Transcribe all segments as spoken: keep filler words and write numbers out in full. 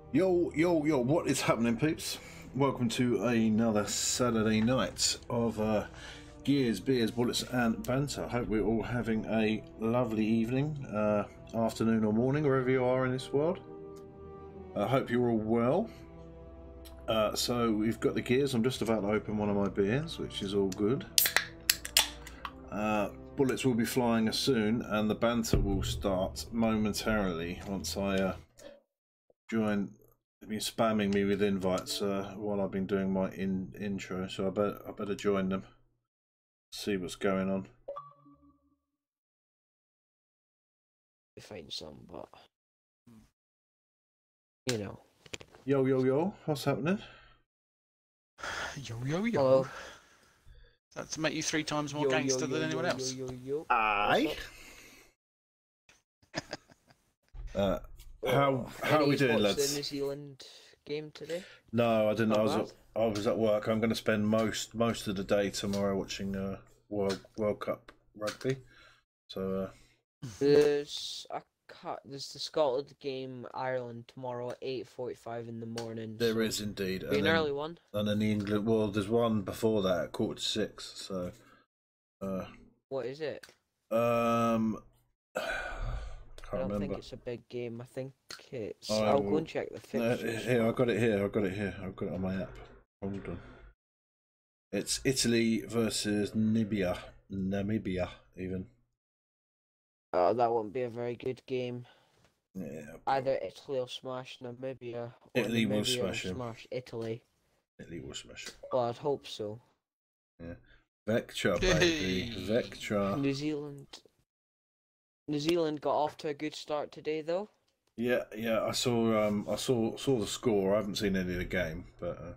Yo, yo, yo, what is happening, peeps? Welcome to another Saturday night of uh, Gears, Beers, Bullets and Banter. Hope we're all having a lovely evening, uh, afternoon or morning, wherever you are in this world. I uh, hope you're all well. Uh, so we've got the Gears. I'm just about to open one of my beers, which is all good. Uh, bullets will be flying soon, and the Banter will start momentarily once I uh, join. They've been spamming me with invites uh, while I've been doing my in intro, so I better I better join them. See what's going on. Find some, but you know. Yo yo yo, what's happening? Yo yo yo. Hello. Is that to make you three times more Yo, gangster yo, than yo, anyone yo, else? Yo, yo, yo. Aye. uh, how how are we doing, lads? The New Zealand game today? No, I didn't. Not I was bad. at, I was at work. I'm going to spend most most of the day tomorrow watching uh, World World Cup rugby. So uh, There's a cut. There's the Scotland game, Ireland tomorrow at eight forty-five in the morning. there so is indeed, be and an then, early one. and then the England. Well, there's one before that at quarter to six. So, uh, What is it? um, I can't don't remember. think it's a big game. I think it's. I I'll will- go and check the No, fixtures. here, I got it here. I got it here. I've got it on my app. Hold on. It's Italy versus Namibia. Namibia, even. Oh, that won't be a very good game. Yeah. Either Italy will smash Namibia, or Italy will Namibia smash will him. smash Italy. Italy will smash it. Well, I'd hope so. Yeah. Vectra, baby. Yay. Vectra. New Zealand. New Zealand got off to a good start today, though. Yeah, yeah. I saw. Um, I saw saw the score. I haven't seen any of the game, but. Uh...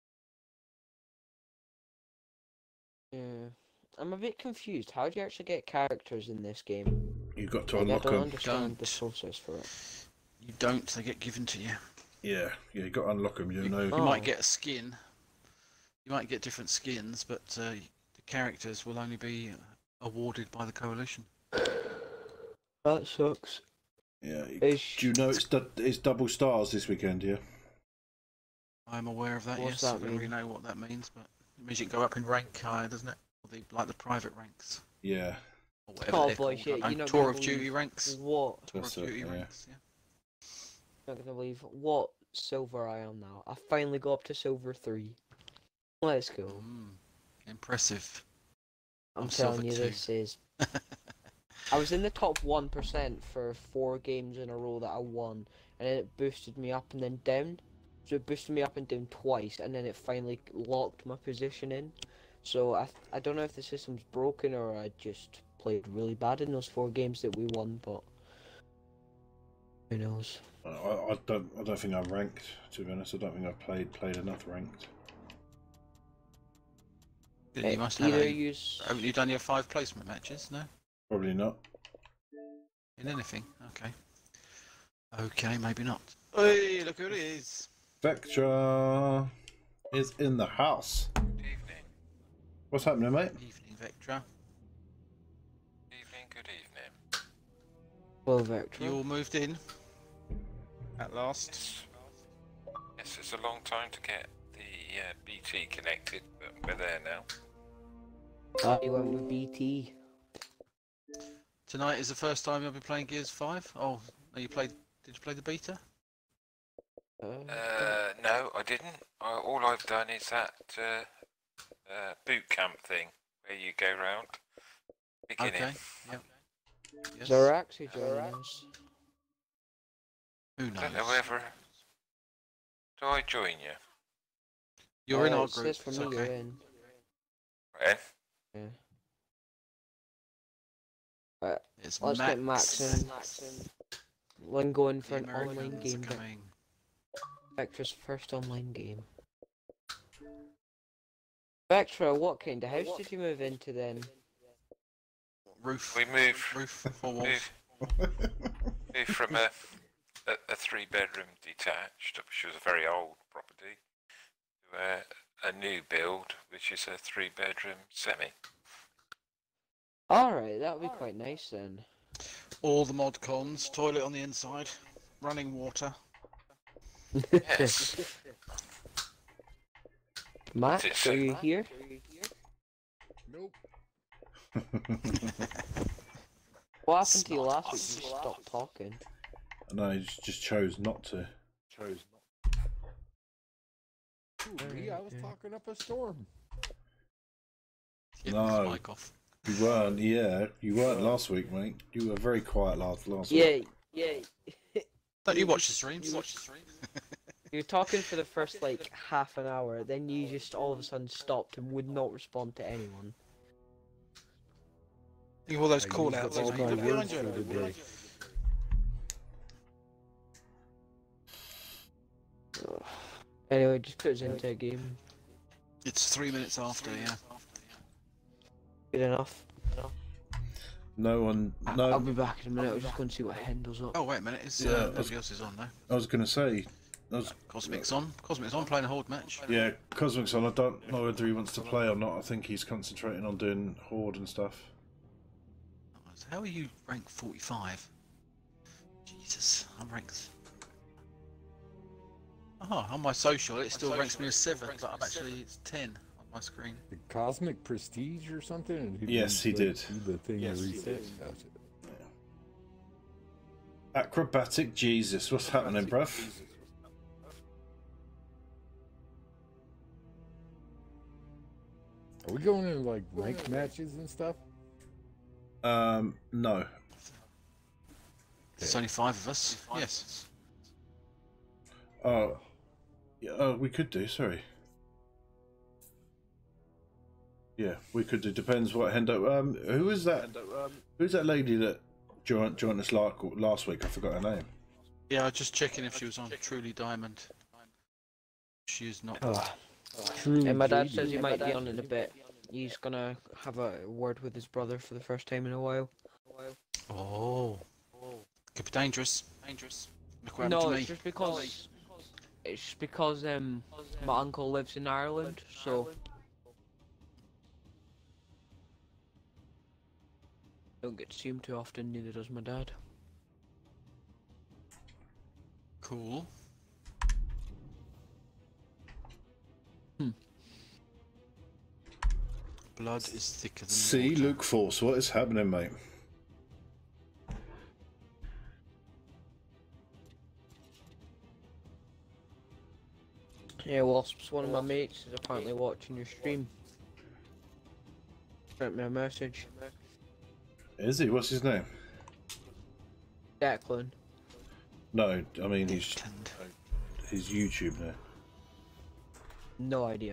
Yeah, I'm a bit confused. How do you actually get characters in this game? You've got to Like, I unlock don't them. understand the Don't. process for it. You don't, they get given to you. Yeah, yeah. You got to unlock them. You You, know. you Oh. might get a skin. You might get different skins, but uh, the characters will only be awarded by the coalition. That sucks. Yeah. Is... Do you know it's du it's double stars this weekend? Yeah. I'm aware of that. What's yes, that I don't really mean? know what that means, but it means you can go up in rank higher, doesn't it? Or the, like the private ranks, Yeah. or whatever Oh they're boy, called. shit! I don't You're know. not Tour gonna of Duty believe ranks. what? Tour That's of it, Duty yeah. ranks. Yeah. Not gonna believe what silver I am now. I finally got up to silver three. Let's go. Mm, impressive. I'm I'm telling silver you, two. this is. I was in the top one percent for four games in a row that I won, and then it boosted me up and then down. So it boosted me up and down twice, and then it finally locked my position in. So I I don't know if the system's broken or I just played really bad in those four games that we won, but who knows? I, I don't. I don't think I'm ranked. To be honest, I don't think I've played played enough ranked. Good, Uh, you must have. either A, use haven't you done your five placement matches? No. Probably not. In anything? Okay. Okay, maybe not. Hey, look who it is. Vectra is in the house. Good evening. What's happening, mate? Evening, Vectra. Evening, good evening. well Vectra. You all moved in? At last? Yes, yes, it's a long time to get the uh, B T connected, but we're there now. Ah, you went with B T. Tonight is the first time you'll be playing Gears five? Oh, no, you played... Did you play the beta? Uh, Uh, no, I didn't. I, all I've done is that uh, uh, boot camp thing where you go round beginning. Okay, yep. Yes. Zorax, who joined us? Who I knows? don't know whether. Do I join you? You're in Uh, our it group, says for it's me okay. you're in. Right. Yeah. Uh, It's let's Max. get Max in. Then go in for The an online Americans game. are Vic- coming. Vectra's first online game. Vectra, what kind of house did you move into then? Roof. We move. Roof, four walls. Move, move from a, a, a three bedroom detached, which was a very old property, to a, a new build, which is a three bedroom semi. Alright, that would be quite nice then. All the mod cons, toilet on the inside, running water. Yes. Max, It's- are you here? Nope. What happened to you last week? You just stopped talking. No, he just chose not to. Chose not. Ooh, me? I was talking up a storm. Yeah, No. his mic off. You weren't, yeah, you weren't last week, mate. You were very quiet last last Yeah, week. yeah. Don't you watch the streams? You watch the streams. You were talking for the first like half an hour, then you just all of a sudden stopped and would not respond to anyone. Think of all those I call used outs. up all Look my behind words you. for the day. Anyway, just put us into a game. It's three minutes after, yeah. Good enough. No one, I'll no. be back in a minute. I'm just going to see what Hendel's up. Oh, wait a minute. Is, Yeah, uh, I was- nobody else is on now. I was going to say, I was, Cosmic's on. Cosmic's on playing a Horde match. yeah, Cosmic's on. I don't know whether he wants to play or not. I think he's concentrating on doing Horde and stuff. How are you ranked forty-five? Jesus, I'm ranked. Oh, on my social it still ranks me as seven, but I'm actually it's ten on my screen. The Cosmic Prestige or something? And he Yes, he went did. to The thing Yes, that he reset. did. Gotcha. Acrobatic Jesus, what's happening, bruv? Are we going in like ranked matches and stuff? Um, no. There's only five of us. Yes. Oh, yeah, oh, we could do. Sorry. Yeah, we could do. Depends what Hendo. Um, who is that? Who's that lady that joined joined us last last week? I forgot her name. Yeah, I was just checking if she was on Truly Diamond. She is not. Oh. Truly. And my dad J D. says he might be on in a bit. He's gonna have a word with his brother for the first time in a while. Oh. Could be dangerous. Dangerous. Look what happened No, to it's me. just because it's just because um my uncle lives in Ireland, so don't get to see him too often. Neither does my dad. Cool. Hmm. Blood is thicker than See, water. Luke Force, what is happening, mate? Yeah, Wasps, one of my mates is apparently watching your stream. Sent me a message. Is he? What's his name? Declan. No, I mean he's Declan. he's YouTube now. No idea.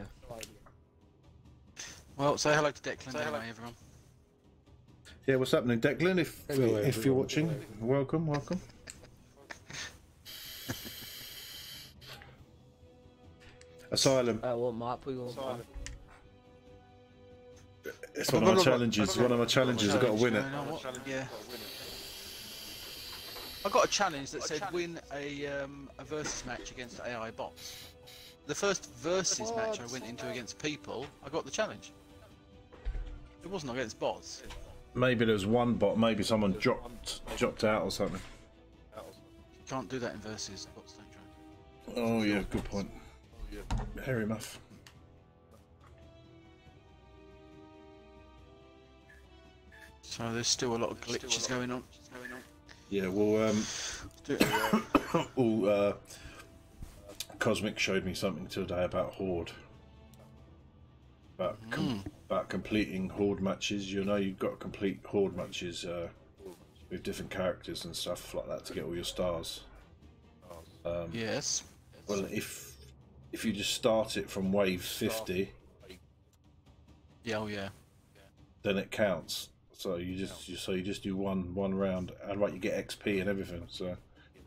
Well, say hello to Declan anyway, everyone. Yeah, what's happening, Declan? If Hello, if you're everyone. watching, welcome, welcome. Asylum. Uh, what map we go on? It's one of my challenges. One of my challenges. I've got to win it. Going on, what? Yeah. I got a challenge that said win a um, a versus match against A I bots. The first versus match I went into against people, I got the challenge. It wasn't against bots. Maybe there's one bot. Maybe someone dropped dropped out or something. You can't do that in versus. Bots don't try. Oh yeah, good point. Hairy muff. So there's still a lot of glitches going on. Yeah, well, um, Do it. all, uh, Cosmic showed me something today about Horde. About com about completing Horde matches. You know, you've got to complete Horde matches uh, with different characters and stuff like that to get all your stars. Um, Yes. Well, if if you just start it from wave fifty, Yeah. Oh yeah. then then it counts. So you just you, so you just do one one round, and right, you get X P and everything. So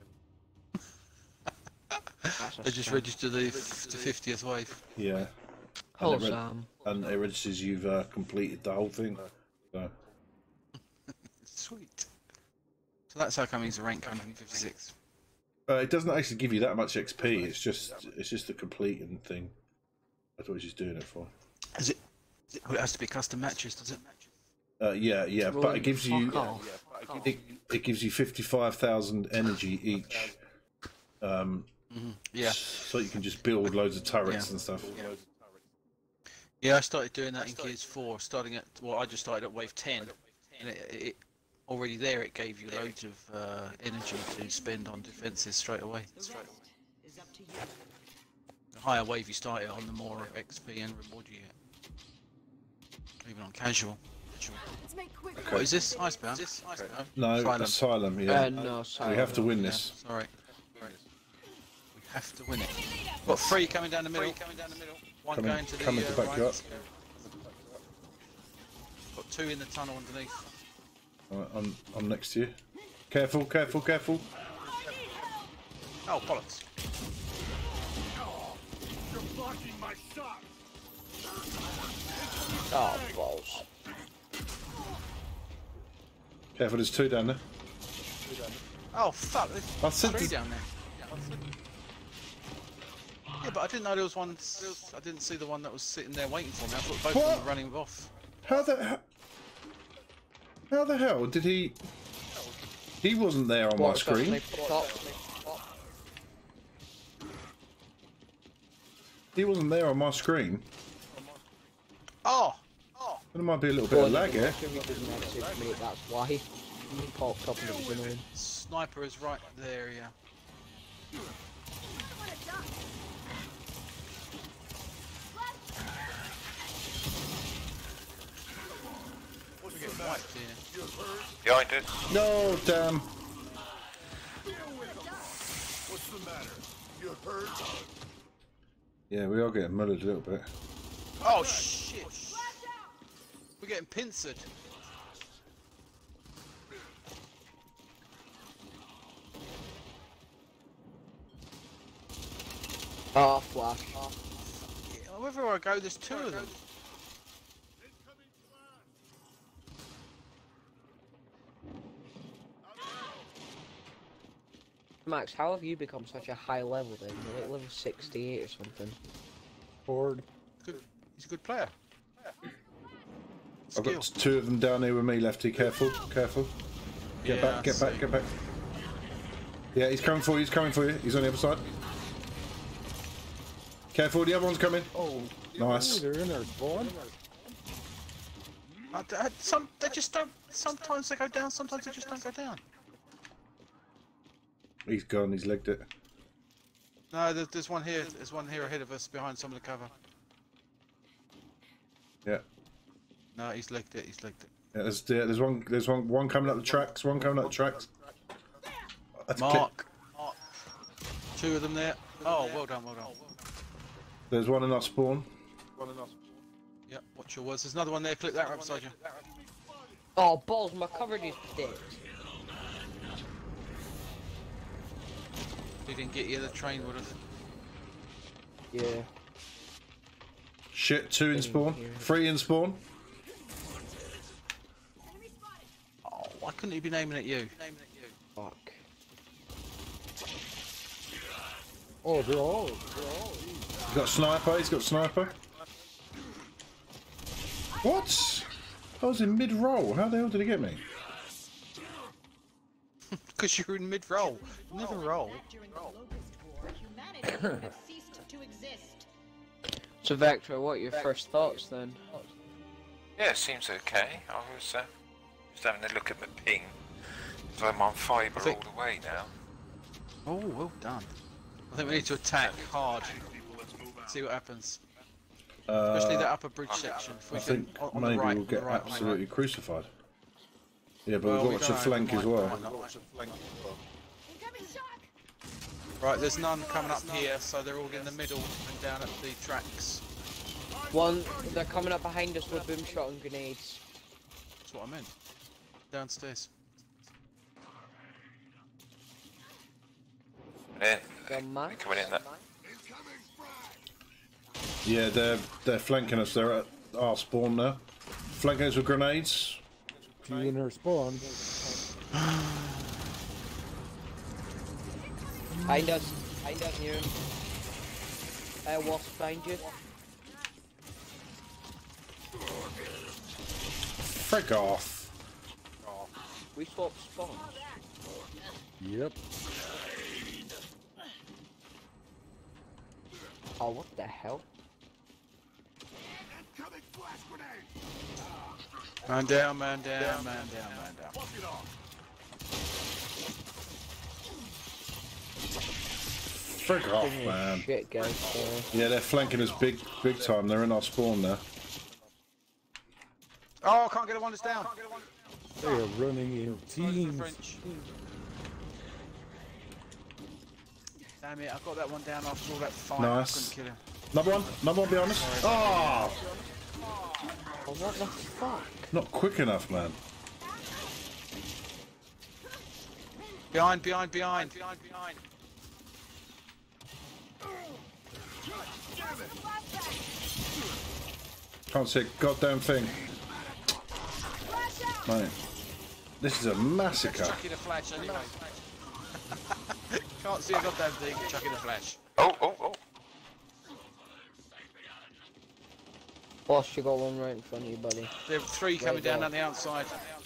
They just register the f the fiftieth wave. yeah, Hello, and it, reg- Sam. and it registers you've uh, completed the whole thing. So Sweet. So that's how come he's a rank one hundred fifty-six. uh, it doesn't actually give you that much X P. It's just it's just a completing thing. That's what he's doing it for. Is it? Is it well, it has to be custom matches, does it? Uh, yeah, yeah, but it gives you Fuck off. it, it gives you fifty-five thousand energy each um, Mm-hmm. Yeah. So you can just build loads of turrets Yeah. and stuff. Yeah. Yeah, I started doing that in Gears four, starting at, well, I just started at wave ten, and it, it already there it gave you loads of uh, energy to spend on defences straight away. The higher wave you started on, the more X P and reward you get. Even on casual. Okay. What is this? Icebound? Okay. No, Asylum. Asylum, yeah. Uh, no, sorry. We have to win Yeah, this. sorry. We have to win it. Got three coming down the middle. Coming down the middle. One Coming- going to the coming to uh, back you right. up. Got two in the tunnel underneath. Alright, I'm, I'm next to you. Careful, careful, careful. Oh, bollocks. Oh, balls. Careful, there's two down there. Oh, fuck. There's I said three this- down there. Yeah, but I didn't know there was one. I didn't see the one that was sitting there waiting for me. I thought both of them What? were running off. How the how, how the hell did he? He wasn't there on my What's got screen. me top? He wasn't there on my screen. Oh! Oh! There might be a little bit of lag here. Mate, that's why. He popped up and it was annoying. Sniper is right there, yeah. We're getting wiped here. Behind us. No, damn. Yeah, we are getting mullered a little bit. Oh shit! We're getting pincered. Oh, flash. Yeah, wherever I go, there's two of them. Max, how have you become such a high level then? You're like level sixty-eight or something. Ford. Good. He's a good player. I've got Skill. two of them down here with me, Lefty. Careful, careful. Get Yeah, back, get I back, see. get back. Yeah, he's coming for you, he's coming for you. He's on the other side. Careful, the other one's coming. Oh, Nice. they're in our spawn. I, I, some they just don't. Sometimes they go down. Sometimes they just don't go down. He's gone, he's legged it. No, there's, there's one here. There's one here ahead of us, behind some of the cover. Yeah. No, he's legged it. He's legged it. Yeah, there's, yeah, there's one there's one one coming up the tracks, one coming up the tracks. That's Mark. kick. Mark. Two of them there. Oh, well done, well done. There's one in our spawn. Yep, watch your words. There's another one there. Click that right beside you. Oh, balls, my coverage is dead. If he didn't get you, the train would have. Yeah. Shit, two in spawn. Three in spawn. Oh, why couldn't he be naming at you? Fuck. Oh, they're all. They're all. He's got sniper, he's got sniper. What? I was in mid-roll. How the hell did he get me? Because you're in mid-roll. Never roll. So Vector, what are your first thoughts then? Yeah, it seems okay. I was uh, just having a look at my ping. So I'm on fibre think- all the way now. Oh, well done. I think we need to attack hard. See what happens. Especially that upper bridge section. If we I can, think on, on maybe the right, we'll on the get right, on the absolutely right. crucified. Yeah, but Well, we've we got to don't know, flank we as might- well. might not. Right, there's none coming up here, so they're all in the middle and down at the tracks. One, they're coming up behind us with boom shot and grenades. That's what I meant. Downstairs. Yeah, They're mad. coming in that. Yeah, they're they're flanking us. They're at our spawn now. Flanking us with grenades. Few in our spawn. Behind us. Behind us here. Uh, wasp behind you. Frick off. We swapped spawns. Yep. Oh, what the hell? Man down, man down, man down, man down. Frick off, man. Shit, guys. Sorry. Yeah, they're flanking us big, big time. They're in our spawn now. Oh, I can't get the one that's down. They are running in teams. French. Damn it, I got that one down after all that fight. Nice. I couldn't kill him. Another one, another one behind us. Oh, Oh, what the fuck? not quick enough, man. Behind, behind, behind, behind, behind. Can't see a goddamn thing. Mate, this is a massacre. Chucking a flash anyway. Can't see a goddamn thing, chucking a flash. Oh, oh, oh. Boss, you got one right in front of you, buddy. There are three coming Right down there. on the outside.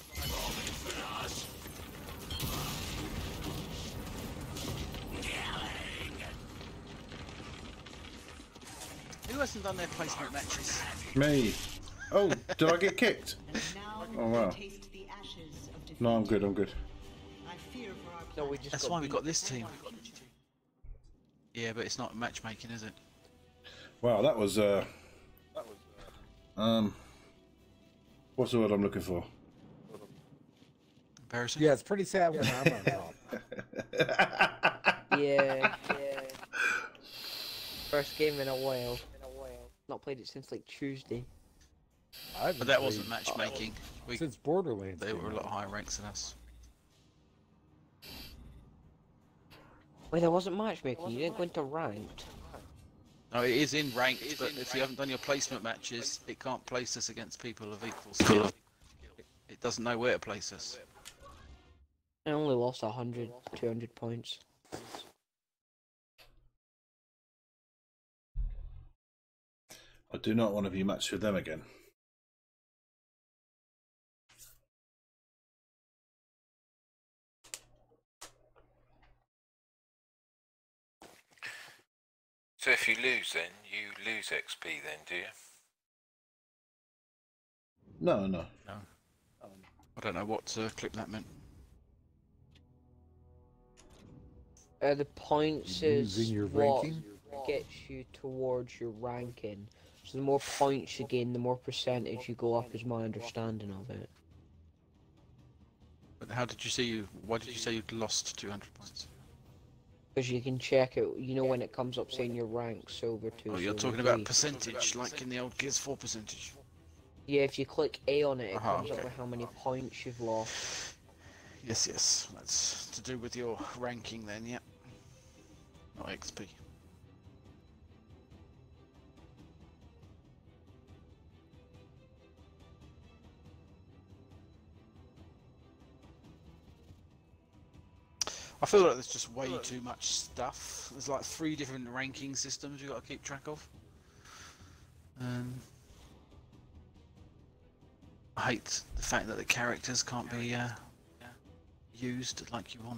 Who hasn't done their placement matches? Me. Oh, did I get kicked? Oh, wow. Taste the ashes of defeat. No, I'm good, I'm good. I fear for our No, we just That's got why we beat. got this team. Yeah, but it's not matchmaking, is it? Wow, that was, uh... Um... What's the word I'm looking for? Embarrassing. Yeah, it's pretty sad when I'm on top. Yeah, yeah. First game in a while. In a while. Not played it since like Tuesday. I haven't But that played wasn't matchmaking. We, since Borderlands. they came were a lot out. higher ranks than us. Wait, there wasn't matchmaking. You didn't go into ranked. No, it is in ranked, but if you haven't done your placement matches, it can't place us against people of equal skill. It, it doesn't know where to place us. I only lost one hundred, two hundred points. I do not want to be matched with them again. So if you lose then, you lose X P then, do you? No, no. No. I don't know what uh, clip that meant. Uh, the points is Using your what ranking? gets you towards your ranking. So the more points you gain, the more percentage you go up, is my understanding of it. But how did you see you? Why did you say you'd lost two hundred points? Because you can check it, you know when it comes up saying your rank, silver two, Oh, you're silver talking about three. percentage, like in the old Gears four percentage. Yeah, if you click A on it, it Aha, comes up okay. with how many points you've lost. Yes, yes, that's to do with your ranking then, yeah. Not X P. I feel like there's just way too much stuff. There's like three different ranking systems you've got to keep track of. Um, I hate the fact that the characters can't be uh, used like you want.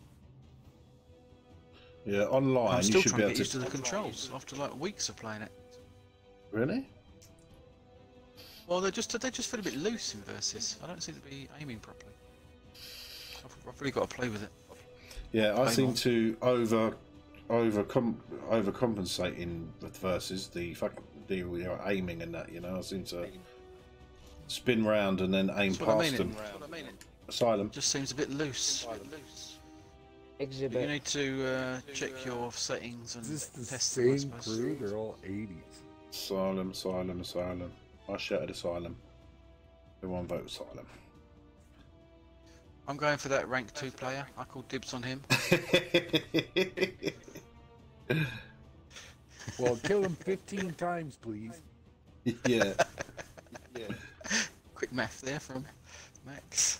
Yeah, online I'm you still should trying be to able get used to... to the controls after like weeks of playing it. Really? Well, they just they just feel a bit loose in versus. I don't seem to be aiming properly. I've, I've really got to play with it. Yeah, I Play seem more. to over over com overcompensate in the versus the fucking deal with, you know, aiming and that. You know, I seem to spin round and then aim That's what I past mean. them. It. That's what I mean. It Asylum. just seems a bit loose. You Exhibit. need to uh, check your settings and Is this the test them, I same suppose. crew? They're all eighties. Asylum, asylum, asylum. I shouted asylum. Everyone vote asylum. I'm going for that rank two player. I called dibs on him. Well, kill him fifteen times, please. Yeah. Yeah. Quick math there from Max.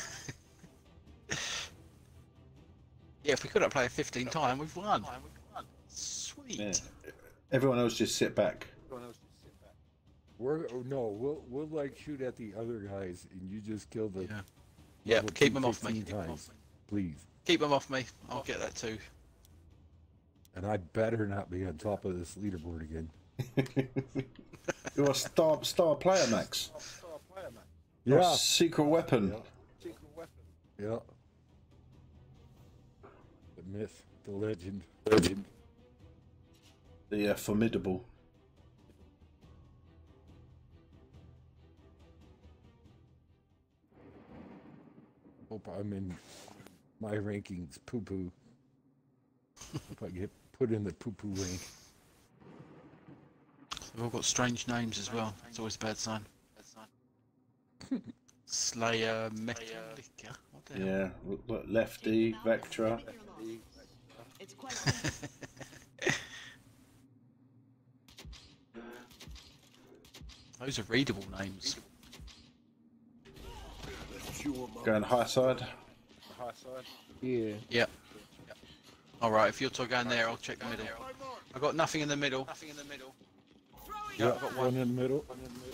Yeah, if we couldn't play fifteen times, we've won. Sweet. Yeah. Everyone else just sit back. We're oh, no, we'll we'll like shoot at the other guys, and you just kill the. Yeah. Yeah, level keep two them off me. fifteen times, please. Keep them off me. I'll get that too. And I better not be on top of this leaderboard again. You're a star star player, Max. Yeah. Your secret weapon. Yeah. Yeah. The myth, the legend, legend. The uh, formidable. Hope I'm in my rankings poo poo. Hope I get put in the poo poo rank. They've all got strange names as well. It's always a bad sign. Slayer, Metallica. What the hell? Yeah, look, Lefty, Vectra. It's quite simple. Those are readable names. Going high side. Yeah. Yep. Alright, if you're two going there, I'll check the middle. I've got nothing in the middle. Nothing in the middle. Yeah, I've got one one. in the middle.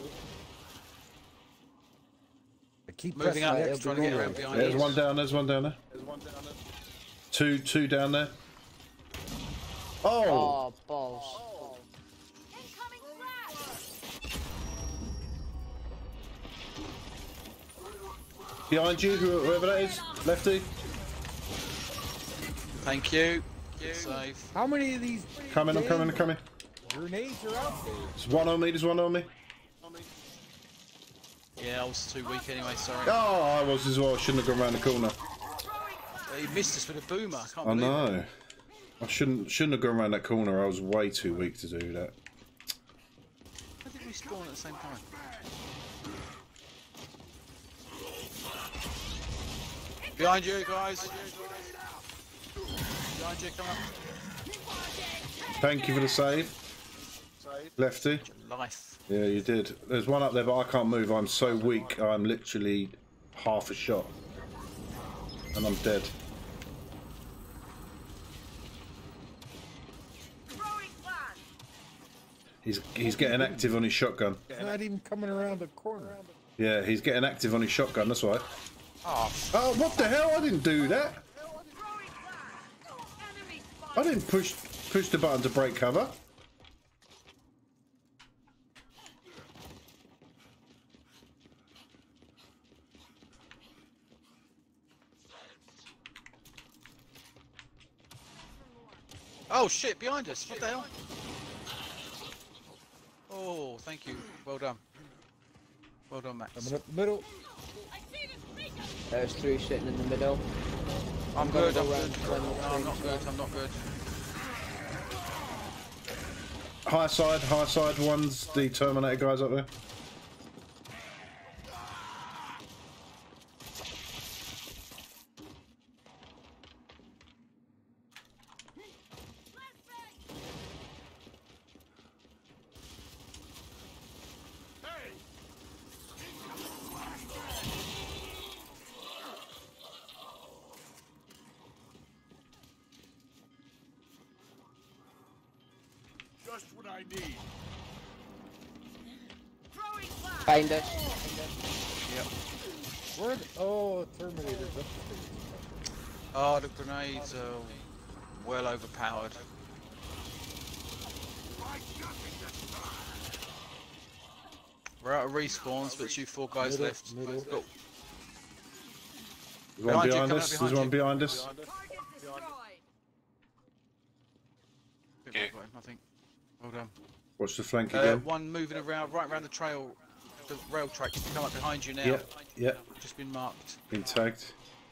I keep Moving up, pressing X trying to get around behind There's you. one down, there's one down there. Two, two down there. Oh! Oh, balls. Behind you, who- whoever that is. Lefty. Thank you. Good save. How many of these Coming, I'm coming, I'm coming. grenades are out there? There's one on me, there's one on me. Yeah, I was too weak anyway, sorry. Oh, I was as well. I shouldn't have gone around the corner. He missed us with a boomer. I can't I believe it. know. I shouldn't shouldn't have gone around that corner. I was way too weak to do that. How did we spawn at the same time? Behind you, guys. Behind you, come up. Thank you for the save. Lefty. Life. Yeah, you did. There's one up there, but I can't move. I'm so weak. I'm literally half a shot. And I'm dead. He's he's getting active on his shotgun. It's not even coming around the corner. Yeah, he's getting active on his shotgun, that's why. Oh, Oh, what the hell? I didn't do that. I didn't push push the button to break cover. oh shit, behind us. What the hell? Oh, thank you. Well done. Well done, Max. Coming up the middle. There's three sitting in the middle. I'm gonna good, go I'm round good. to one No, more I'm not thing, good, so- I'm not good. High side, high side. One's the Terminator guys up there. Just what I need. Find us. Where? The, oh, Terminator's up the stairs. Oh, the grenades are well overpowered. We're out of respawns, but you four guys Middle, left. middle. Go. There's one Behind you, behind coming us. up There's behind one you. behind us. Good, Yeah. got him, I think. Well done. Watch the flank Uh, again. one moving around, right around the trail, the rail tracks to come up behind you now. Yeah, yeah. Just been marked. Been tagged.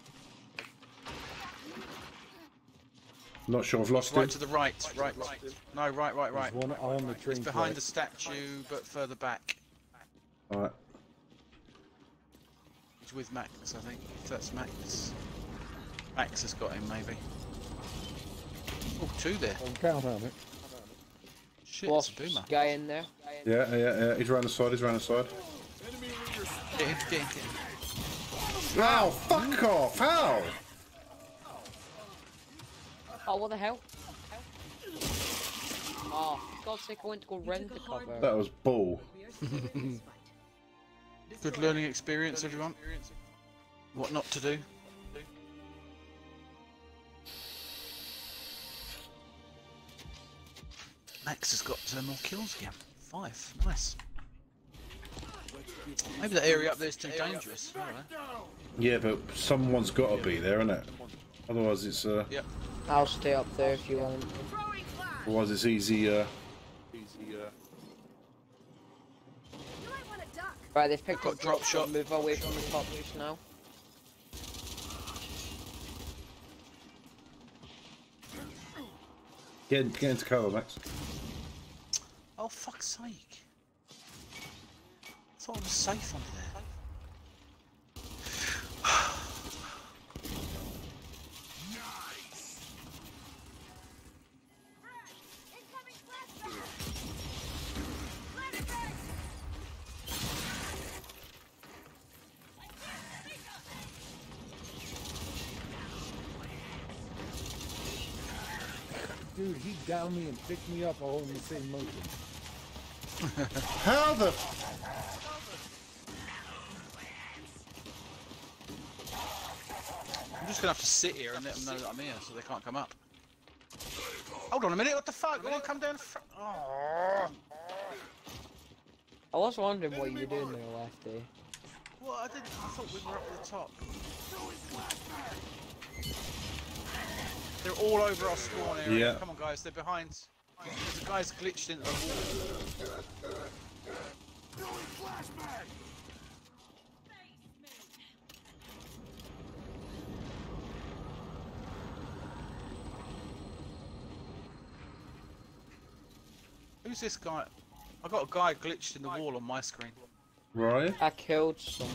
Not sure I've lost Right him. to the right, right, right. No, right, right, right. There's one on the train It's behind track. the statue, but further back. Alright. He's with Max, I think. If that's Max. Max has got him, maybe. Oh, two there. Don't count on it. Shit, Lost it's a boomer. guy in there. Yeah, yeah, yeah. He's round the side. He's round the side. Get him, get him, get him. Wow, fuck off! How? Oh, what the hell? Oh, for God's sake, I went to go rend the cover. That was bull. Good learning experience, everyone. What not to do. Max has got uh, more kills again. Five. Nice. Maybe that area up there is too dangerous. I don't know. Yeah, but someone's got to be there, isn't it? Otherwise, it's uh. Yep. I'll stay up there if you want. Otherwise, it's easy. Uh. Easy. Uh. Right, they've picked Got up drop shot. Move away from the top loose now. Get, get into cover, Max. Oh, fuck's sake. I thought I was safe under there. Dude, he downed me and picked me up all in the same motion. How the? I'm just gonna have to sit here and let them know that I'm here so they can't come up. Hold on a minute, what the fuck? Go on, come down. Oh. I was wondering what you were doing there, Lefty. Well, I didn't. I thought we were up at the top. They're all over our spawn area. Yeah. Come on, guys, they're behind. The guy's glitched into the wall. Who's this guy? I got a guy glitched in the wall on my screen. Right. I killed someone.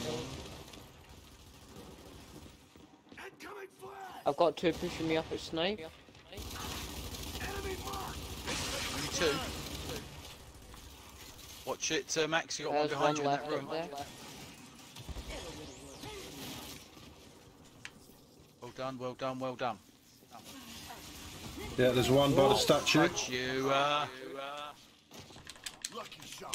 I've got two pushing me up at snipe. Only two. Watch it, uh, Max. You got There's one behind one you in left that room. up there. Well done, well done, well done. Yeah, there's one by the statue. Touch you, uh... Lucky shot.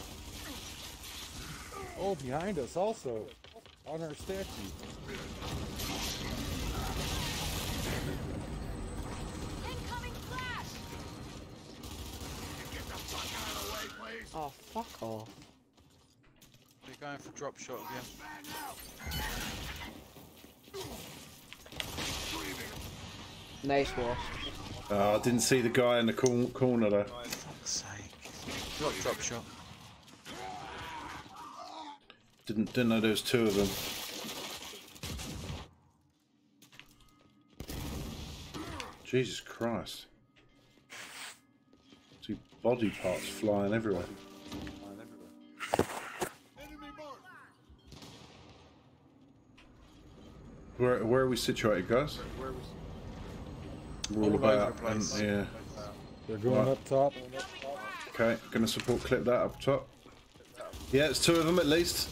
Oh, behind us also. On our statue. Incoming flash! Get the fuck out of the way, please. Oh, fuck off. They're going for drop shot again. Nice wasp. Oh, I didn't see the guy in the cor corner there. For fuck's sake. Drop, drop shot. Didn't didn't know there was two of them. Jesus Christ! See body parts flying everywhere. Where where are we situated, guys? We're all All over about, the place. and, yeah. They're going Right. up top. Okay, gonna support clip that up top. Yeah, it's two of them at least.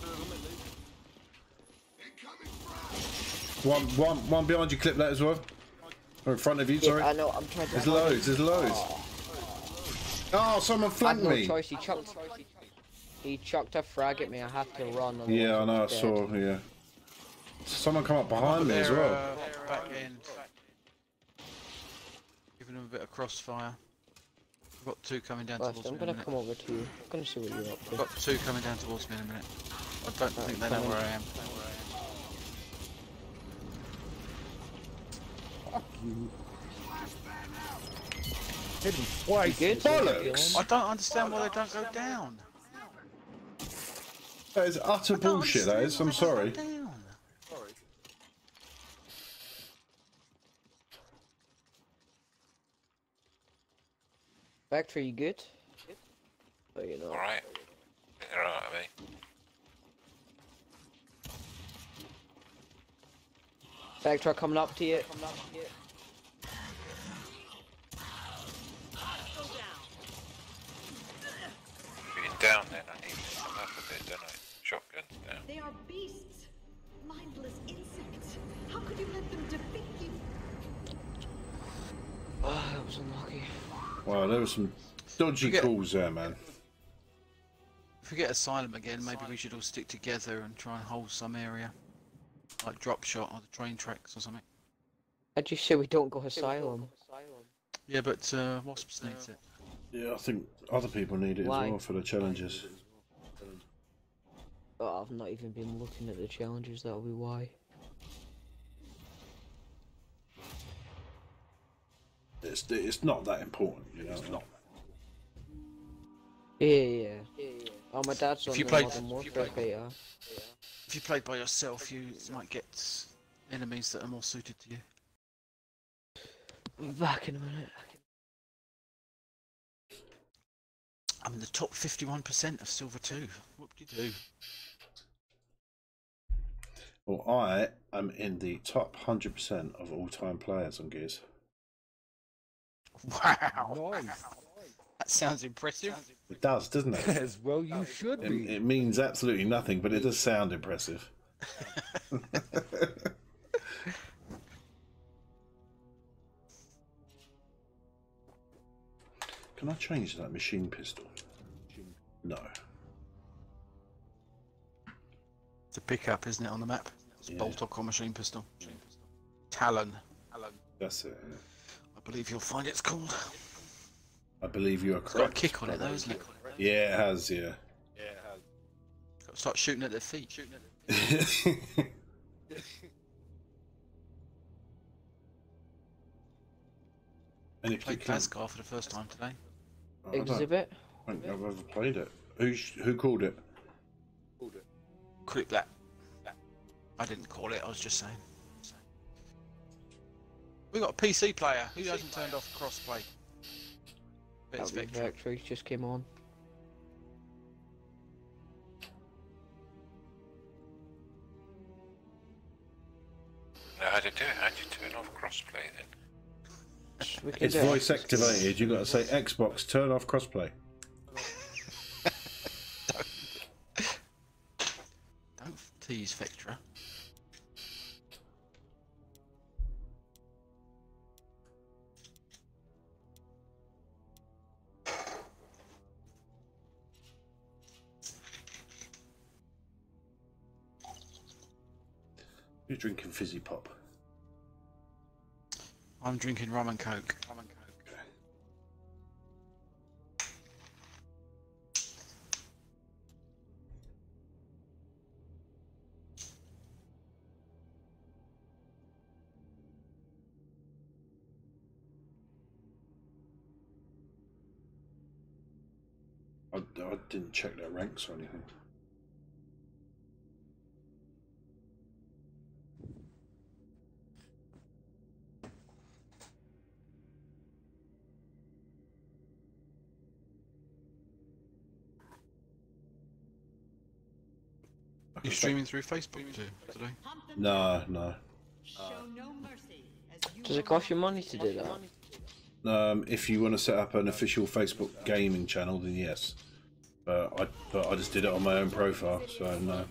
One, one, one behind you. Clip that as well. Or in front of you. Yeah, Sorry. I know, I'm trying to... There's loads. There's loads. Oh, someone I had flanked no me. choice, he chucked... He chucked a frag at me, I had to run. otherwise Yeah, I know. I was dead. saw. Yeah. Someone come up behind me as They're, well. uh, back end. Giving them a bit of crossfire. I've got two coming down Left, towards I'm me in a gonna minute. come over to you. I'm gonna see what you're up I've to. got two coming down towards me in a minute. I don't think they know coming. where I am. Fuck you. Hit him twice. You good? Bollocks! I don't understand why they don't go down. That is utter I don't bullshit. That is. understand I'm why sorry. they don't go down. Factory, you good? Oh, you know. Alright. They're out of me. Factory coming up to you. Being down then, I need to come up a bit, don't I? Shotguns down. They are beasts. Mindless insects. How could you let them defeat you? Oh, that was unlucky. Wow, there were some dodgy Forget- calls there, man. If we get Asylum again, maybe we should all stick together and try and hold some area. Like drop shot or the train tracks or something. How'd you say we don't go asylum? Yeah, but uh, Wasps needs it. Yeah, I think other people need it Why? as well for the challenges. Oh, I've not even been looking at the challenges, that'll be why. It's it's not that important, you know. It's not. Yeah, yeah, yeah. Oh, my dad's on If you the played- Modern if you Warfare played- beta. If you played by yourself, you might get enemies that are more suited to you. Back in a minute. I'm in the top fifty-one percent of Silver two. What would you do? Well, I am in the top one hundred percent of all-time players on Gears. Wow! Nice. That sounds impressive. It does, doesn't it? As well you should It, be. it means absolutely nothing, but it does sound impressive. Can I change that machine pistol? No. It's a pickup, isn't it, on the map? It's Yeah. bolt-on machine pistol. Talon. That's it. Yeah. I believe you'll find it's called. I believe you are It's got a correct. kick on it though, isn't it? Yeah, it has, yeah. Got to start shooting at their feet. Shooting at Any Played particular- Asgar for the first time today. Oh, I don't- Exhibit? I don't think I've ever played it. Who sh- who called it? Click that. I didn't call it, I was just saying. We got a P C player. Who hasn't turned off crossplay? It's That'll be Victor. Victory just came on. Know how to do it? How do you turn off crossplay then? We can It's do it. voice activated. You got to say Xbox, turn off crossplay. Don't tease Victor. You're drinking fizzy pop. I'm drinking rum and coke. Rum and coke. I, I didn't check their ranks or anything. You streaming through Facebook too today? No, no. Show no mercy as you Does it cost you money to do that? Um, if you want to set up an official Facebook gaming channel, then yes. But I, but I just did it on my own profile, so no.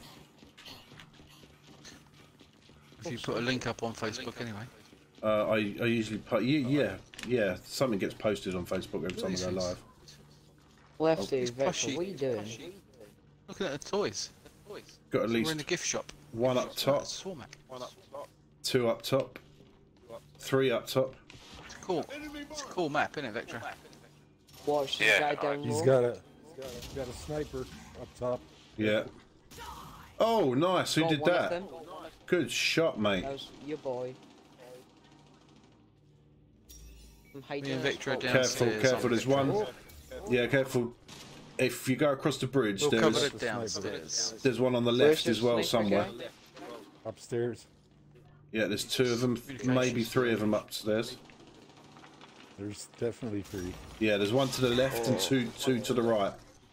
If you put a link up on Facebook anyway. Uh, I, I usually put, yeah, yeah, yeah, something gets posted on Facebook every time I go live. Lefty, It's Victor, plushy. what are you doing? Looking at the toys. Got at We're in least the gift shop. one up top, Swarmac. two up top, three up top. It's cool. It's a cool map, isn't it, Victor? Watch this Yeah, guy down He's low. got a he's got a sniper up top. Yeah. Oh, nice. Who Got did one of that? them. Good shot, mate. That was your boy. I'm hiding Me and in a Victor are spot. downstairs. Careful, careful. There's one. Oh, Yeah, careful. If you go across the bridge, We'll cover there's it downstairs. there's one on the where's left your as well sniper somewhere. guy? Upstairs. Yeah, there's two of them, maybe three of them upstairs. There's definitely three. Yeah, there's one to the left and two two to the right.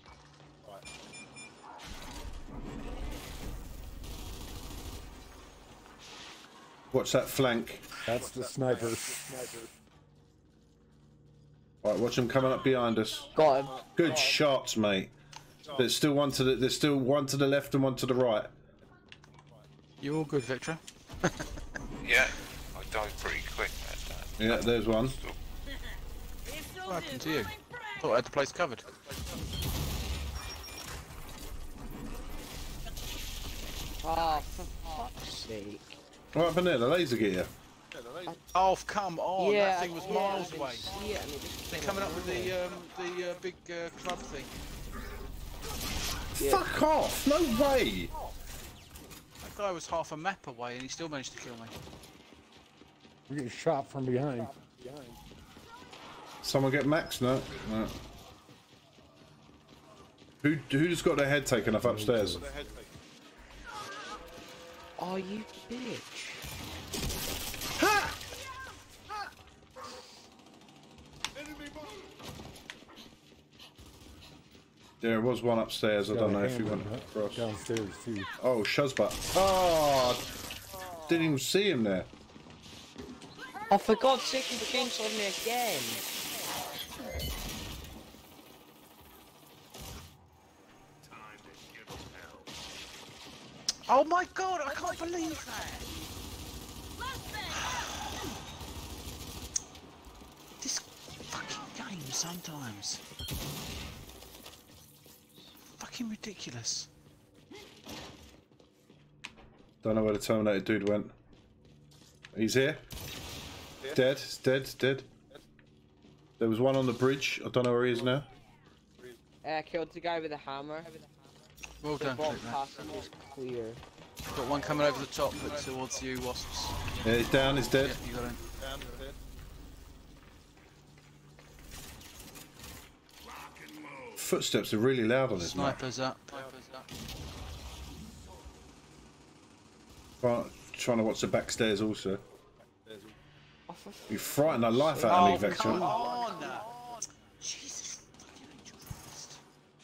Watch that flank. That's the sniper. Right, watch them coming up behind us. Got him. Good shots, mate. There's still one to the there's still one to the left and one to the right. You all good, Victor? Yeah, I died pretty quick that time. Yeah, there's one. What happened to you? Thought I had the place covered. Oh, for fuck's sake. What happened there? The laser gear. Oh, come on! Yeah, that thing was yeah, miles I away. see it and it just They're came coming out up with of the um, the uh, big uh, club thing. Yeah. Fuck off! No way! That guy was half a map away and he still managed to kill me. We're getting shot from behind. Someone get Max? No. No. Who who just got their head taken off upstairs? Oh, you bitch. Ha! There was one upstairs. I don't know if he went across. Downstairs too. Oh, Shuzbutt. Oh, didn't even see him there. Oh, for God's sake, you chainsawed me again. Oh my God! I can't believe that. This fucking game sometimes. Fucking ridiculous. Don't know where the Terminator dude went. He's here. Yeah. Dead. He's dead. He's dead. There was one on the bridge. I don't know where he is now. I uh, killed the guy with the hammer. Well The done, vault Click, mate. passing is clear. Got one coming over the top, but towards you, wasps. Yeah, he's down. He's dead. Yeah, you got him. Footsteps are really loud on this map. Snipers up. Snipers up. Trying, trying to watch the backstairs also. Oh, for You frighten the life out of me, Oh, Vector. come on! Jesus fucking Christ.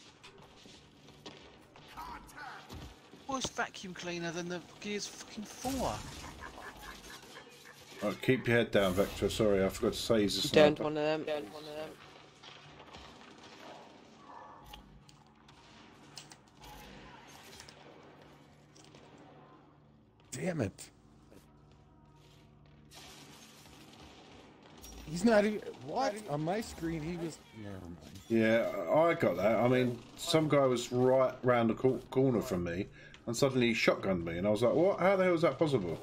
Worse vacuum cleaner than the Gears fucking four. Right, keep your head down, Vector. Sorry, I forgot to say he's a Downed sniper. one of them. Downed one of them. Damn it. He's not even. What? On my screen, he was. Never mind. Yeah, I got that. I mean, some guy was right round the cor corner from me, and suddenly he shotgunned me, and I was like, "What? How the hell is that possible?"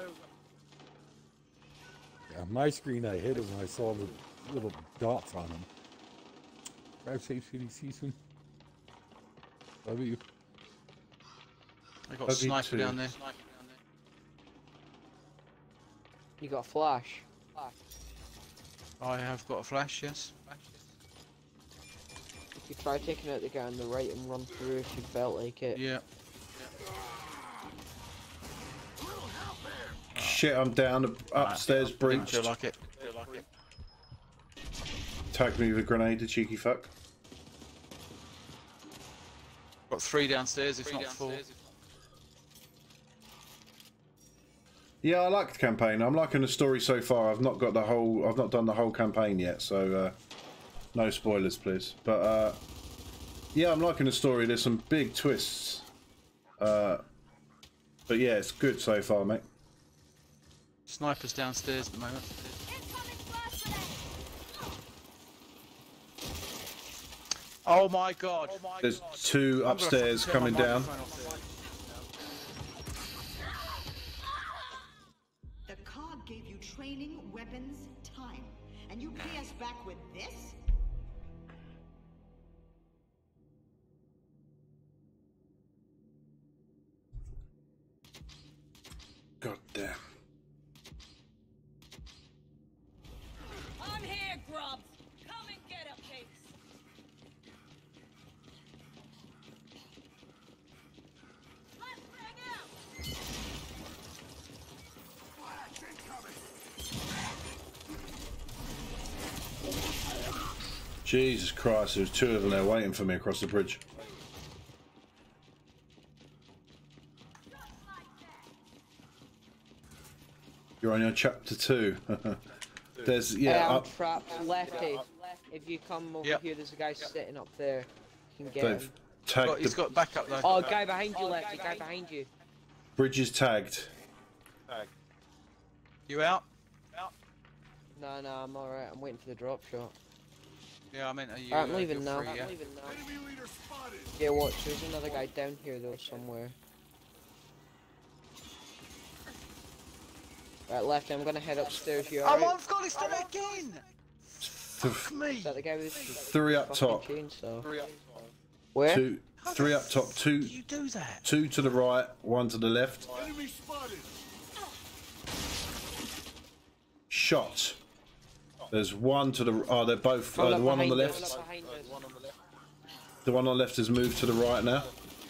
Yeah, on my screen, I hit him and I saw the little dots on him. Drive safe, city season. Love you. I got a Love you sniper too. down there. You got a flash. Flash. I have got a flash, yes. You try taking out the guy on the right and run through if you felt like it. Yeah. Shit, I'm down the upstairs Didn't breach. feel like it. Feel like it. Tagged me with a grenade, the cheeky fuck. Got three downstairs, if not four. Yeah, I like the campaign. I'm liking the story so far. I've not got the whole. I've not done the whole campaign yet, so uh, no spoilers, please. But uh, yeah, I'm liking the story. There's some big twists. Uh, but yeah, it's good so far, mate. Snipers downstairs at the moment. Oh my God! There's two upstairs coming down. The cog gave you training, weapons, time, and you pay us back with this? God damn. I'm here, grubs. Come and get a piece. Let's bring out. Jesus Christ, there's two of them there waiting for me across the bridge. You're on your chapter two. There's, yeah, Yeah, I'm up, trapped. Lefty. If you come over Yep. here, there's a guy sitting up there. You can get they've him. tagged Got, he's the got backup though. Oh, guy behind you, Lefty. Guy behind you. bridge is tagged. You out? No, no, I'm alright. I'm waiting for the drop shot. Yeah, I meant, are you? Alright, I'm uh, leaving you're now. free, yeah? I'm leaving now. Enemy leader spotted. Yeah, watch. There's another guy down here though somewhere. Right, Lefty, I'm gonna head upstairs here. Oh, Right? I've got it done again! Fuck me! Is that the guy with the Three up top. chainsaw? Where? Two, three up top. Two. How do you do that? Two to the right. One to the left. Enemy spotted. Shot. There's one to the. Oh, they're both. Oh, Uh, look the one on the behind us, left. look behind us. The one on the left has moved to the right now.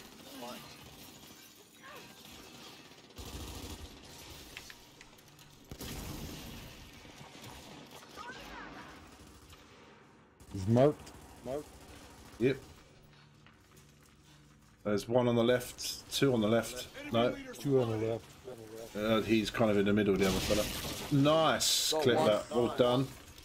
He's marked. Marked. Yep. There's one on the left, two on the left. No, Two on the left. uh, he's kind of in the middle, the other fella. Nice, Got clip one. that. Well done.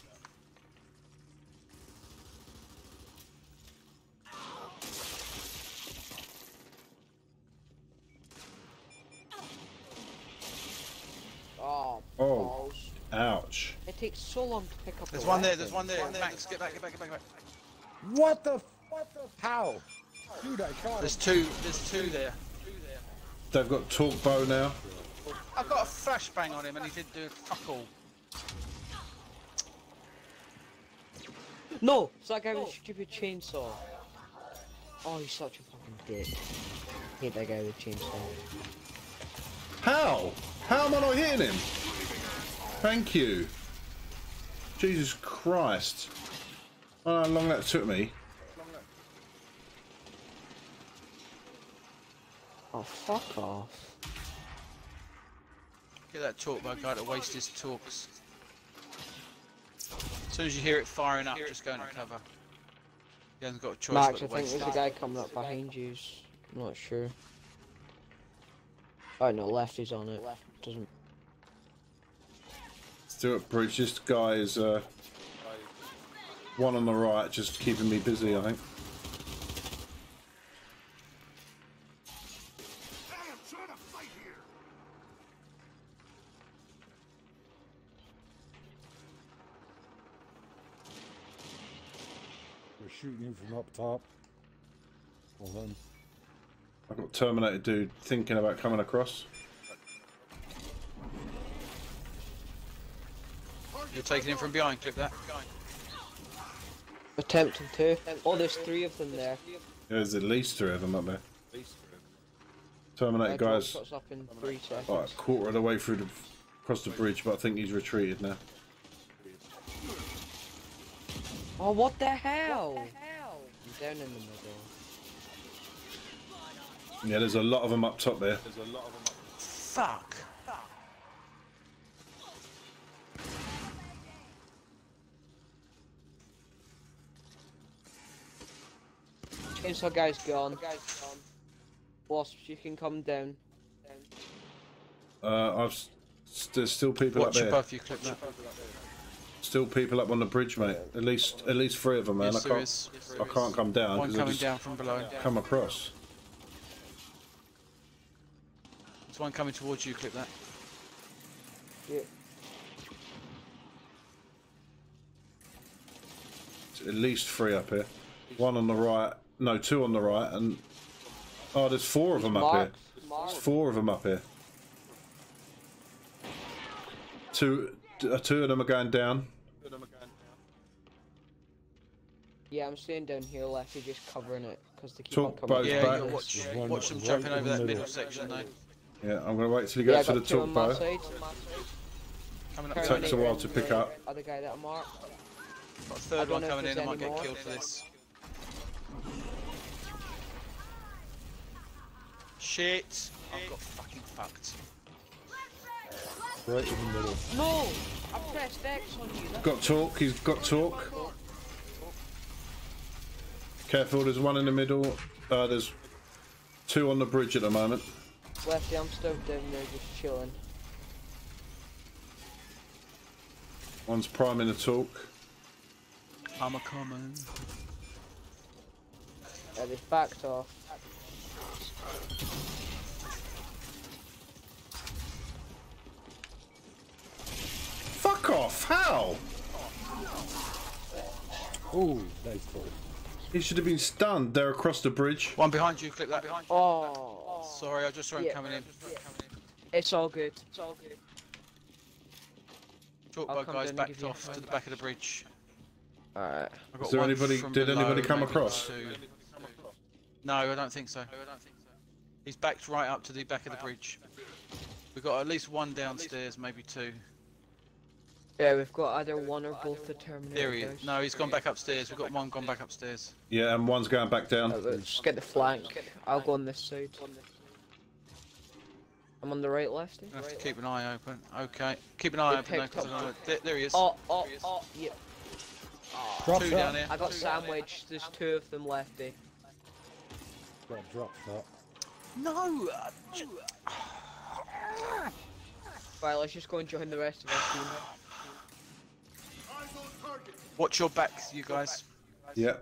Oh, Oh, balls. ouch. It takes so long to pick up. There's a one there, weapon. there's one there. Max, get back, get back, get back, get back. What the? What the? How? Dude, I shot him. There's two, there's two there. They've got torque bow now. I've got a flashbang on him and he didn't do fuck all. No, it's that guy with the stupid chainsaw. Oh, he's such a fucking dick. I hate that guy with the chainsaw. How? How am I not hitting him? Thank you. Jesus Christ. I don't know how long that took me. Oh, fuck off. Get that talk by guy to waste his talks. As soon as you hear it firing up, just go into cover. He hasn't got a choice Max, I but to think waste there's a it. guy coming up behind you. I'm not sure. Oh no, Lefty's on it. Doesn't. Still at bridge. This guy is uh, one on the right, just keeping me busy, I think. Hey, I'm trying to fight here. They're shooting you from up top. Hold on. I've got Terminator dude thinking about coming across. You're taking him from behind, clip that. Attempting to. Oh, there's three of them there. Yeah, there's at least three of them up there. Terminator My guy's drop shots up in three seconds. like a quarter of the way through the across the bridge, but I think he's retreated now. Oh, what the hell? What the hell? I'm down in the middle. Yeah, there's a lot of them up top there. There's a lot of them up. Fuck. Chainsaw guy's gone. Wasps, you can come down. Uh, I've s- there's still people Watch up there. above you, clip that. Still people up on the bridge, mate. At least at least three of them, man. Yes, I there can't is. Yes, there I can't come down One because I coming just down from below. come across. There's one coming towards you, clip that. Yeah. At least three up here. One on the right. No, two on the right, and oh, there's four of them up here. There's four of them up here. Two, uh, two of them are going down. Yeah, I'm staying down here, Lefty, just covering it because they keep Talk on coming. both Yeah, back. you watch, There's one watch them right jumping in over the that middle. middle section though. Yeah, I'm gonna wait till he Yeah, I gets to the got two on talk my bow. side. Coming up. It takes a while to pick up. Other guy that I marked. Got a I third don't one know if coming in, I there's might any get more. killed for this. Shit! I've got fucking fucked. Right in the middle. No! I pressed X on you. That's Got talk. He's got talk. Careful. There's one in the middle. Uh, there's two on the bridge at the moment. Lefty, I'm still down there just chilling. One's priming the talk. I'm a coming. Yeah, they've backed off. Fuck off! How? Oh, nice goal. He should have been stunned. They're across the bridge. One behind you, clip that behind you. Oh. Sorry, I just saw him Yeah. coming in. It's all good. It's all good. Talk I'll by come guys down and backed give you a off to hand. the back of the bridge. Alright. I've got Is there one anybody- from did below, anybody come maybe across? two. No, I don't think so. He's backed right up to the back of the bridge. We've got at least one downstairs, maybe two. Yeah, we've got either one or both the Terminator There he is. guys. No, he's gone back upstairs. We've got one gone back upstairs. Yeah, and one's going back down. Uh, let's just get the flank. I'll go on this side. I'm on the right, Lefty? I have to keep an eye open. Okay. Keep an eye They open though, picked 'cause up- I know... There, there he is. Oh, oh, oh, yeah. Drop Two shot. down here. I got sandwiched. There's two of them, Lefty. Got drop shot. No! uh, j- Right, let's just go and join the rest of our team. Eyes on target. Watch your backs, you guys. Yeah.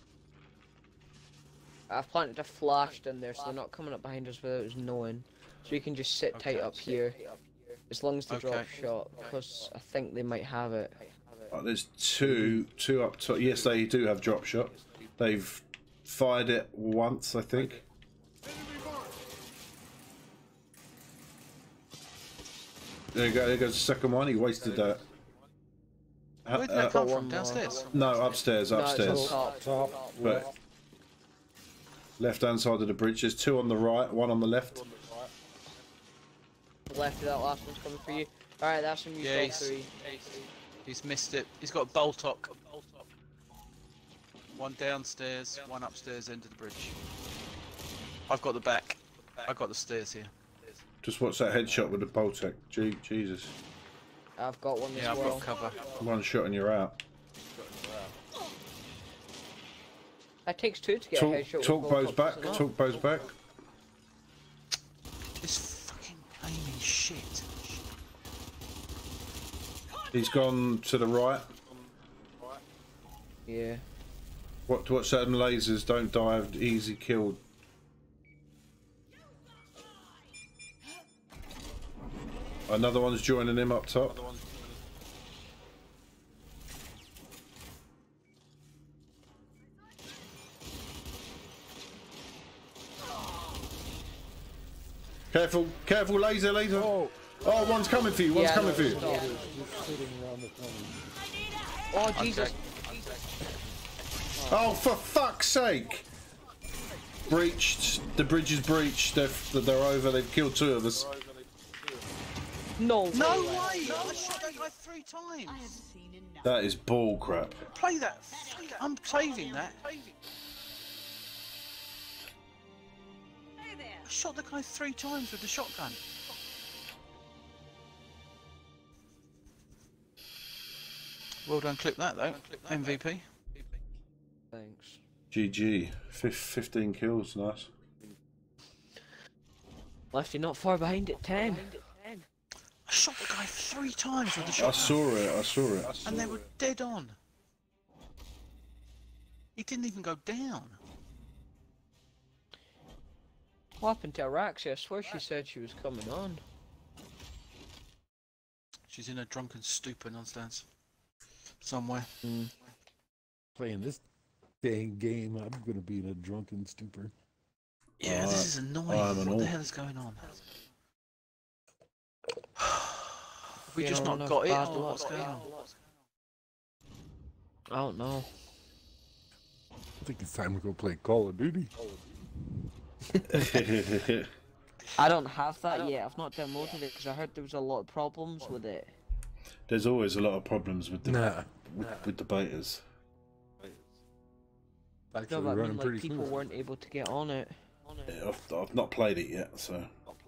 I've planted a flash down there, so they're not coming up behind us without us knowing. So you can just sit tight Okay. up here, as long as they drop Okay. shot, because I think they might have it. Oh, there's two, two up top. Yes, they do have drop shot. They've fired it once, I think. Enemy mark. There you go. There goes the second one. He wasted that. Where did Uh, that come one from? more. Downstairs? no, upstairs, No, it's upstairs. top. Top. But left hand side of the bridge. There's two on the right, one on the left. Lefty, that last one's coming for you. Alright, that's from you, Yeah, yeah, he's- three. He's missed it. He's got bolt hock. One downstairs, one upstairs, end of the bridge. I've got the back. I've got the stairs here. Just watch that headshot with the Boltec. Gee, Jesus. I've got one Yeah, as I've well. got cover. One shot and you're out. That takes two to get Talk, a headshot. talk with bows both back. ups, doesn't it? Talk bows back. This fucking aiming shit. He's gone to the right. Yeah. Watch, watch them lasers. Don't die. Easy killed. Another one's joining him up top. Careful, careful, laser, laser. Oh, Oh, one's coming for you, one's Yeah, coming no, for you. stop. just sitting around the corner. Oh, Jesus. Oh, for fuck's sake! Breached. The bridge is breached. They're, they're over. They've killed two of us. No, No way. way! I shot that guy three I have times. seen enough. That is bull crap. Play that. I'm saving that. Hey there. I shot the guy three times with the shotgun. Well done, clip that though. M V P. Thanks. G G. Fif fifteen kills, nice. Lefty not far behind at ten. I shot the guy three times with the I shotgun. saw it, I saw it. And they were dead on. He didn't even go down. What happened to Araxia? I swear she said she was coming on. She's in a drunken stupor downstairs. Somewhere. Mm. Playing this dang game, I'm gonna be in a drunken stupor. Yeah, Uh, this is annoying. I'm an What the all. hell is going on? Have we Yeah, just I not don't got it? know, bad Or what's luck. going on? I don't know. I think it's time to go play Call of Duty. I don't have that yet. I've not downloaded it because I heard there was a lot of problems with it. There's always a lot of problems with the Nah, with, with the betas. actually No, but I running mean, like, pretty people smooth. weren't able to get on it. Yeah, I've, I've not played it yet, so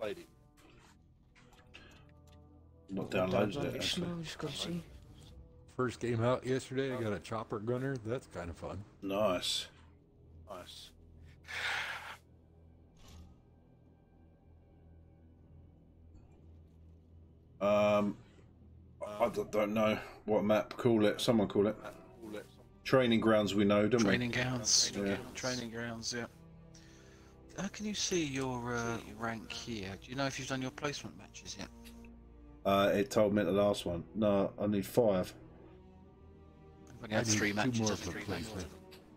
not downloaded it. Actually. I'm just gonna see. First game out yesterday, I got a chopper gunner. That's kind of fun. Nice, nice. Um, I d- don't know what map. Call it. Someone call it. Training grounds. We know, don't Training grounds. Yeah. Training grounds, yeah. How can you see your uh, rank here? Do you know if you've done your placement matches yet? we? Uh, it told me the last one. No, I need five. I've only had I need three two matches. more of for three placement. matches.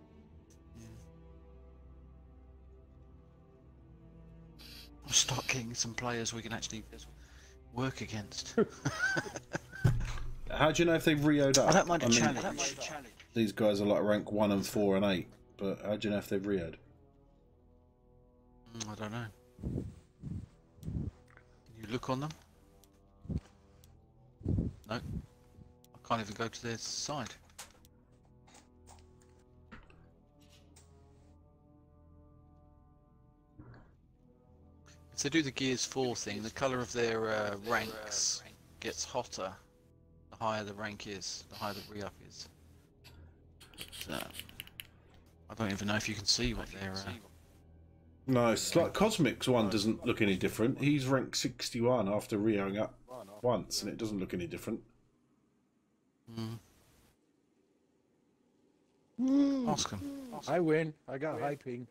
I'll start getting some players we can actually work against. How do you know if they've re-o'd up? I don't mind a I mean, challenge. these guys are like rank one and four and eight, but how do you know if they've re-o'd? Mm, I don't know. You look on them? No. I can't even go to their side. If they do the Gears four thing, the colour of their uh, ranks gets hotter the higher the rank is, the higher the re-up is. So, I don't even know if you can see what their... Uh... No, it's like Cosmic's one doesn't look any different. He's rank sixty-one after re-ing up once, and it doesn't look any different. Mm. Mm. Ask him. I win. I got high ping.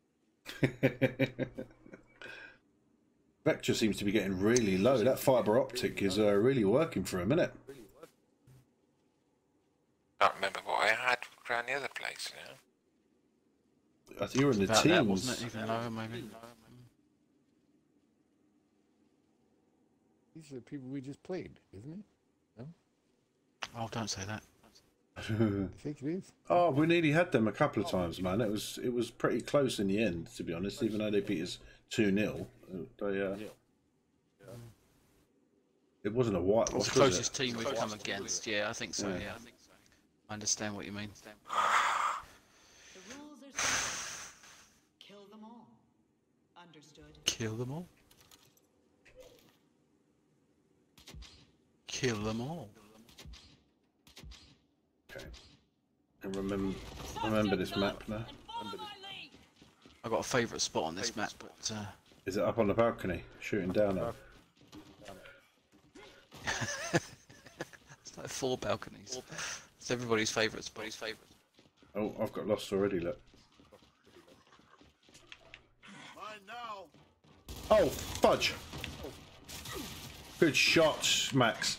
Vector seems to be getting really low. That fibre optic is uh, really working for him, isn't it? Can't remember what I had around the other place now. I think you're in the About teams. that, wasn't it? Even lower, maybe. These are the people we just played, isn't it? No? Oh, don't say that. I think it is. Oh, we nearly had them a couple of times, man. It was it was pretty close in the end, to be honest. Even though they beat us two nil, they uh, it wasn't a white. It's the closest team we've come against. Yeah, I think so. Yeah, yeah I think so. I understand what you mean. The rules are simple. Kill them all. Understood. Kill them all. Kill them all. Okay. And remember, remember this map now. I've got a favourite spot on this map, but uh... is it up on the balcony, shooting down at? It's like four balconies. It's everybody's favourite spot. His favourite. Oh, I've got lost already. Look. Mine now. Oh, fudge! Good shot, Max.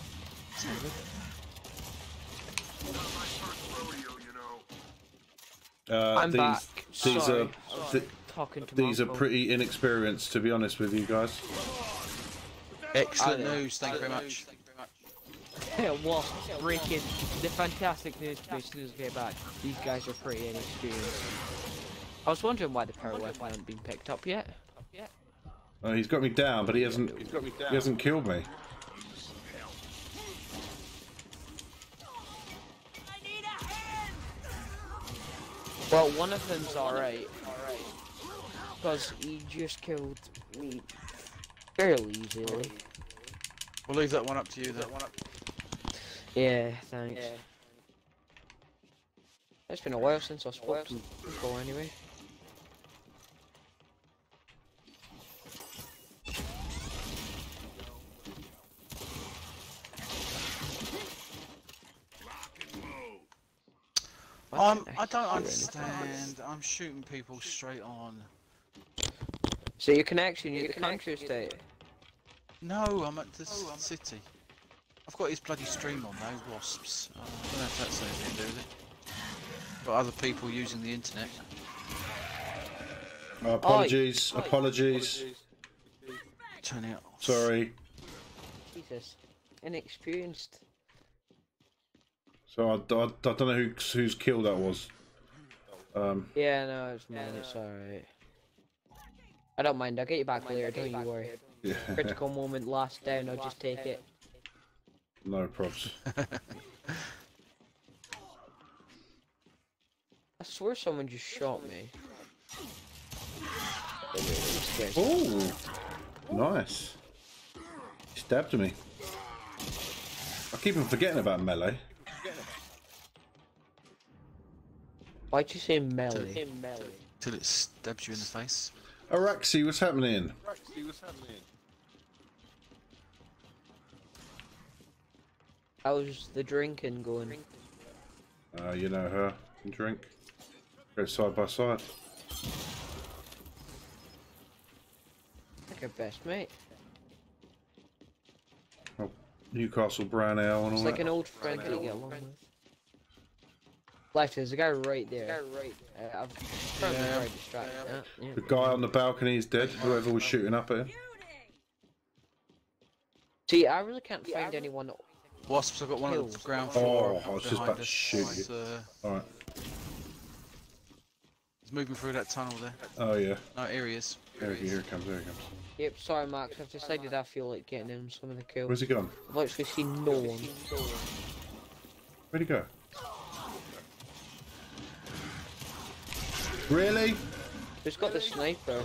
Uh, I'm these, back. These Sorry. are Sorry. th Talking to these are Marco. pretty inexperienced, to be honest with you guys. Excellent I- news. Thank you very much. Well, breaking the fantastic news to me as soon as we get back. These guys are pretty inexperienced. I was wondering why the power weapon hadn't been picked up yet. Uh, he's got me down, but he hasn't. He's got me down. He hasn't killed me. Well, one of them's alright. Because he just killed me fairly easily. We'll leave that one up to you. That one up. Yeah, thanks. Yeah. It's been a while since I spoke to people anyway. Um, I don't understand. I'm shooting people straight on. So your connection, your connection state. No, I'm at the city. I've got his bloody stream on though, wasps. Uh, I don't know if that's anything to do with it. Got other people using the internet. Uh, apologies, Oi. apologies. Turn it off. Sorry. Jesus, inexperienced. So I, I, I don't know who, whose kill that was. Um, yeah, no, it's mine. It's alright. I don't mind. I'll get you back later. Don't you worry. Yeah. Critical moment, last down. I'll just take it. No props. I swear someone just shot me. Oh, nice. He stabbed me. I keep on forgetting about melee. Why'd you say melee? Till it stabs you in the face. Araxi, what's happening? Araxi, what's happening? How's the drinking going? Uh, you know her. Drink. Go side by side. Like her best mate. Oh, Newcastle brown ale and all It's that. like an old friend that you get along with. Left, there's a guy right there. Right. Uh, I've yeah. very distracted. Yeah. Yeah. The guy on the balcony is dead. Whoever was shooting up at him. See, I really can't find anyone Wasps, I've got one on Hills. the ground floor. Oh, I was just behind about to us. shoot you. He's, uh, Alright. he's moving through that tunnel there. Oh yeah. No, here he is. Here, here it comes, here it comes. Yep, sorry Max, I've decided I feel like getting him some of the kills. Where's he gone? I've actually seen no one. Where'd he go? Really? Who's got the sniper?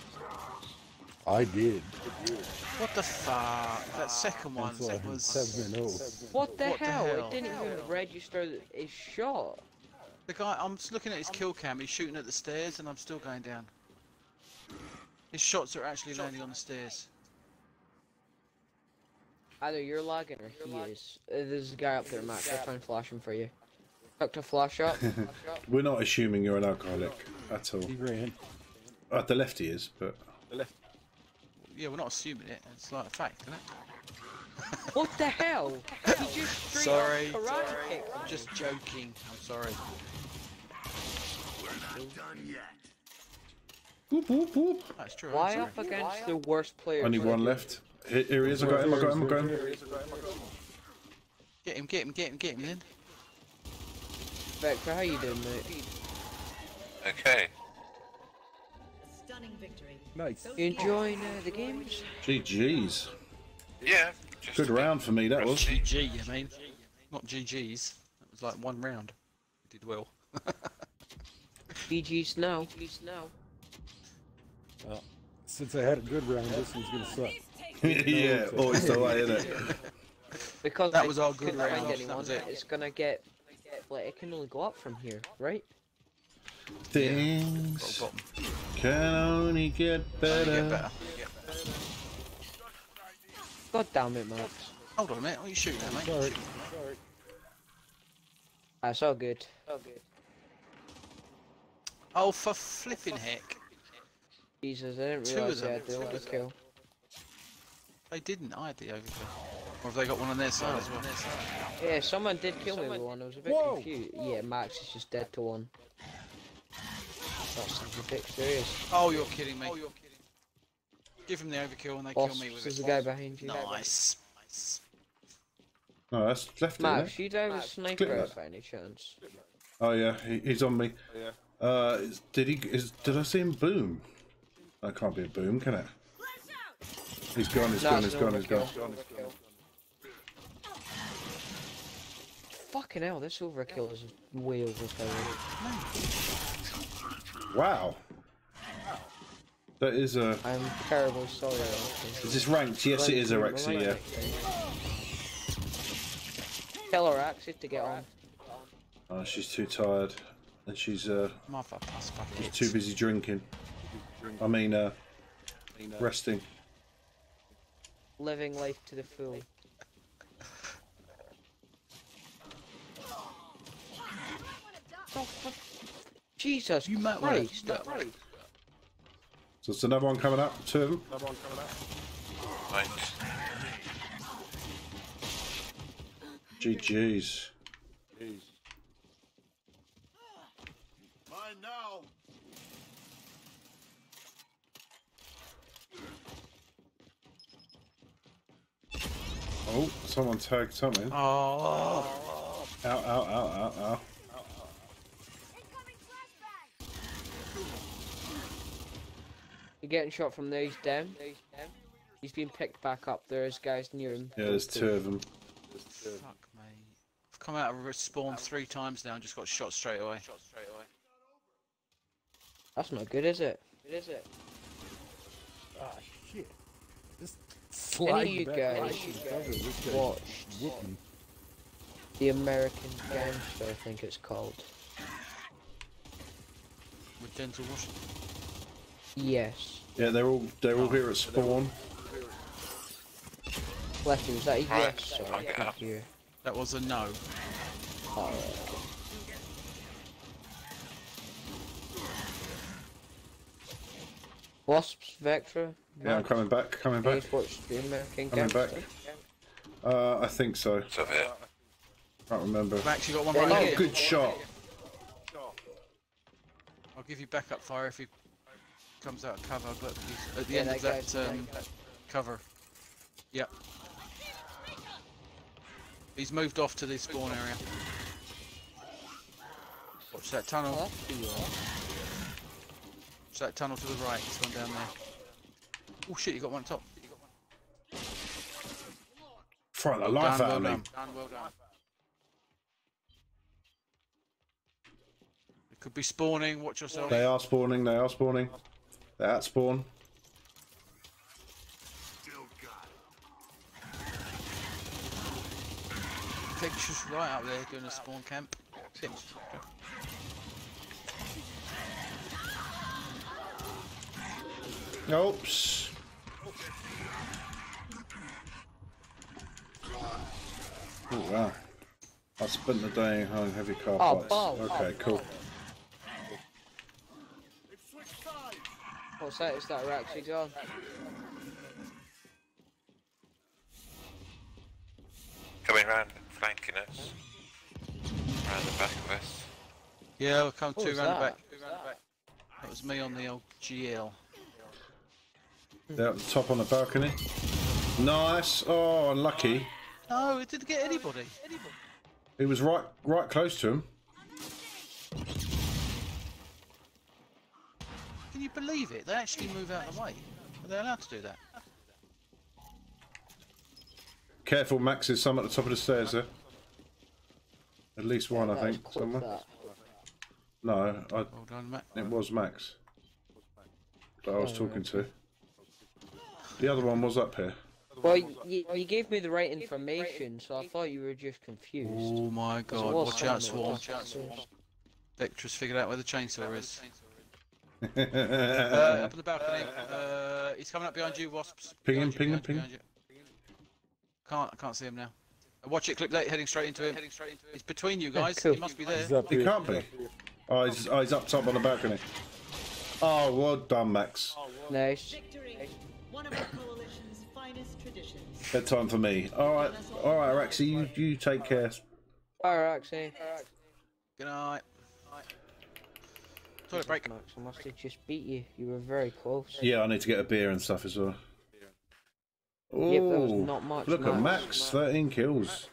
I did. What the fuck? That second one That's like was... seven and oh. What the, What the hell? hell? It didn't even register his shot. The guy, I'm just looking at his kill cam, he's shooting at the stairs and I'm still going down. His shots are actually landing on the stairs. Either you're lagging or he is. Uh, there's a guy up there, Max. I'll try and flash him for you. Tuck to flash up. We're not assuming you're an alcoholic at all. He ran. Uh, the lefty is, but... Yeah, we're not assuming it, it's like a fact, isn't it? What the hell? He just straight Sorry, up karate sorry. kicked I'm me. just joking, I'm sorry. Whoop, whoop, whoop. That's true. Why I'm up sorry. against the worst player? Only one left. Here, here he is, I got him, I got him, I got him. Get him, get him, get him, get him, Lynn. Vector, how you doing, mate? Okay. Stunning victory. Nice. You enjoying uh, the games? G G's. Yeah. Just Good a bit round for me, that was. rusty. G G, I mean. Not G G's. That was like one round. Did well. G G's now. G G's now. Well, since I had a good round, this one's gonna suck. Yeah, always the way, isn't it? Because That I was our good couldn't find round, that anyone, was it. It's gonna get, like, it can only go up from here, right? Things Bottom. can only get Only better. Get better. Get better. God damn it, Max. Hold on a minute, what are you shooting at, mate? Sorry. Sorry. That's all good. All good. Oh, for flipping heck. Jesus, I didn't Two realise of they them. had the Two of overkill. They didn't, I had the overkill. Or have they got one on their side as well? Yeah, someone did kill me with one. I was a bit Whoa. confused. Yeah, Max is just dead to one. That's a bit serious. Oh, you're kidding me. Oh, you're kidding. Give him the overkill and they kill me with There's it. a guy behind you. Nice. Nice. No, that's lefty, Max, isn't it? you don't have a sniper click out that. by any chance? Oh yeah, he, he's on me. Uh, is- did he? Is, did I see him boom? That can't be a boom, can it? He's gone. He's No, gone. it's He's an gone. He's gone. overkill. Fucking hell, this overkill is way overpowered. Wow. That is a. I'm terribly sorry. Alexi. Is this ranked? Yes, it is a Rexy. Yeah. Tell her Axie to get on. Oh, she's too tired, and she's uh, Motherfucker. she's too busy drinking. I mean, uh, resting. Living life to the full. Oh, fuck. Jesus You might Christ! So it's another one coming up. Two of them. Right. G G's. Mine now. Oh, someone tagged something. Ow! Oh. Ow! Ow! Ow! Ow! You're getting shot from there. He's down. He's been picked back up. There's guys near him. Yeah, there's two of them. Fuck me. I've come out of spawn three times now and just got shot straight away. That's not good, is it? It is it? Ah, shit. Just Any slide of you back guys right in cover. This guy's watched whooping. The American Gangster, I think it's called. With Denzel Washington. Yes. Yeah, they're all they're all here at spawn. Lefty, was that a Right, yes? Sorry, I'll I get couldn't up. hear. That was a no. Alright. Wasps, Vectra. Yeah, I'm coming back. Coming back. Please watch the American Coming back. Gangster. Uh, I think so. So there. Can't remember. I've actually got one Yeah, right Oh, here. good shot. I'll give you backup fire if he comes out of cover, but he's at the Yeah, end of that guy's that um, cover. Yep. He's moved off to the spawn area. Watch that tunnel. Oh, that's the, uh, Watch that tunnel to the right. He's gone down there. Oh shit! You got one on top. Front the Well life done, out of well me. done. Done, well done. It could be spawning. Watch yourself. They are spawning. They are spawning. They're at spawn. Pig's just right up there doing a spawn camp. Pig. Oops. Oh wow. I spent the day on heavy car Oh, parts. ball. Okay, cool. what's that? Is that Raxi gone? Coming round, flanking us. Round the back of us. Yeah, we'll come What two was round the that? back. Two round the back. That was me on the old G L. They're up the top on the balcony. Nice. Oh, unlucky. No, it didn't get anybody. He was right, right close to him. Can you believe it? They actually move out of the way. Are they allowed to do that? Careful, Max. There's some at the top of the stairs there. At least one, I think, Clip somewhere. that. No, I, Well done, Matt. it was Max that I was talking to. The other one was up here. Well, you, you gave me the right information, so I thought you were just confused. Oh my 'Cause it god, was watch out, somewhere Swarm. upstairs. Vector's figured out where the chainsaw is. uh, up on the balcony. Uh, he's coming up behind you, Wasps. Ping him, Behind you, ping him, behind you, ping behind you. Can't, I can't see him now. Uh, Watch it, clip that, heading straight into him. It's between you guys, Cool. he must be there. He's up He here. can't be. Oh, he's, oh, he's up top on the balcony. Oh, well done, Max. Nice. Victory, one of the coalition's finest traditions. Bedtime for me. All right, all right, Rexy, you, you take care. Alright, Raxi. Good night. Toilet break. Max, I must have just beat you. You were very close. Yeah, I need to get a beer and stuff as well. Yeah, but that was Ooh, not much, look at Max. Max, thirteen kills.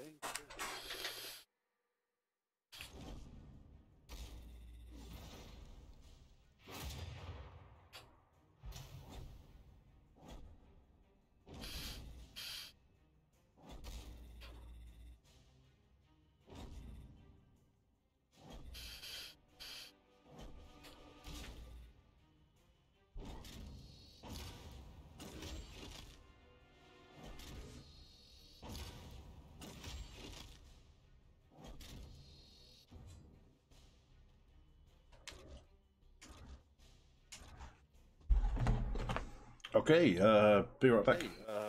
Okay, uh, be right back.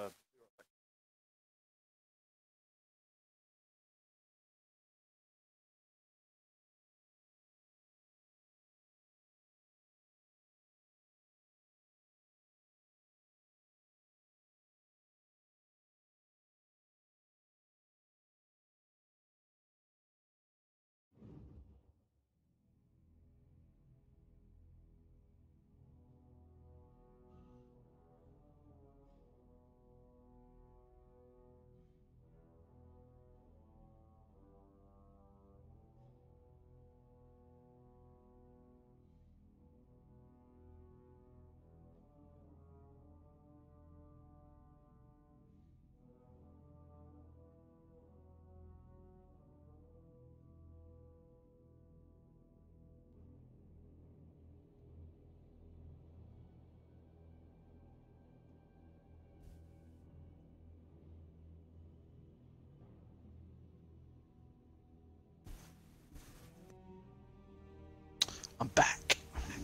I'm back.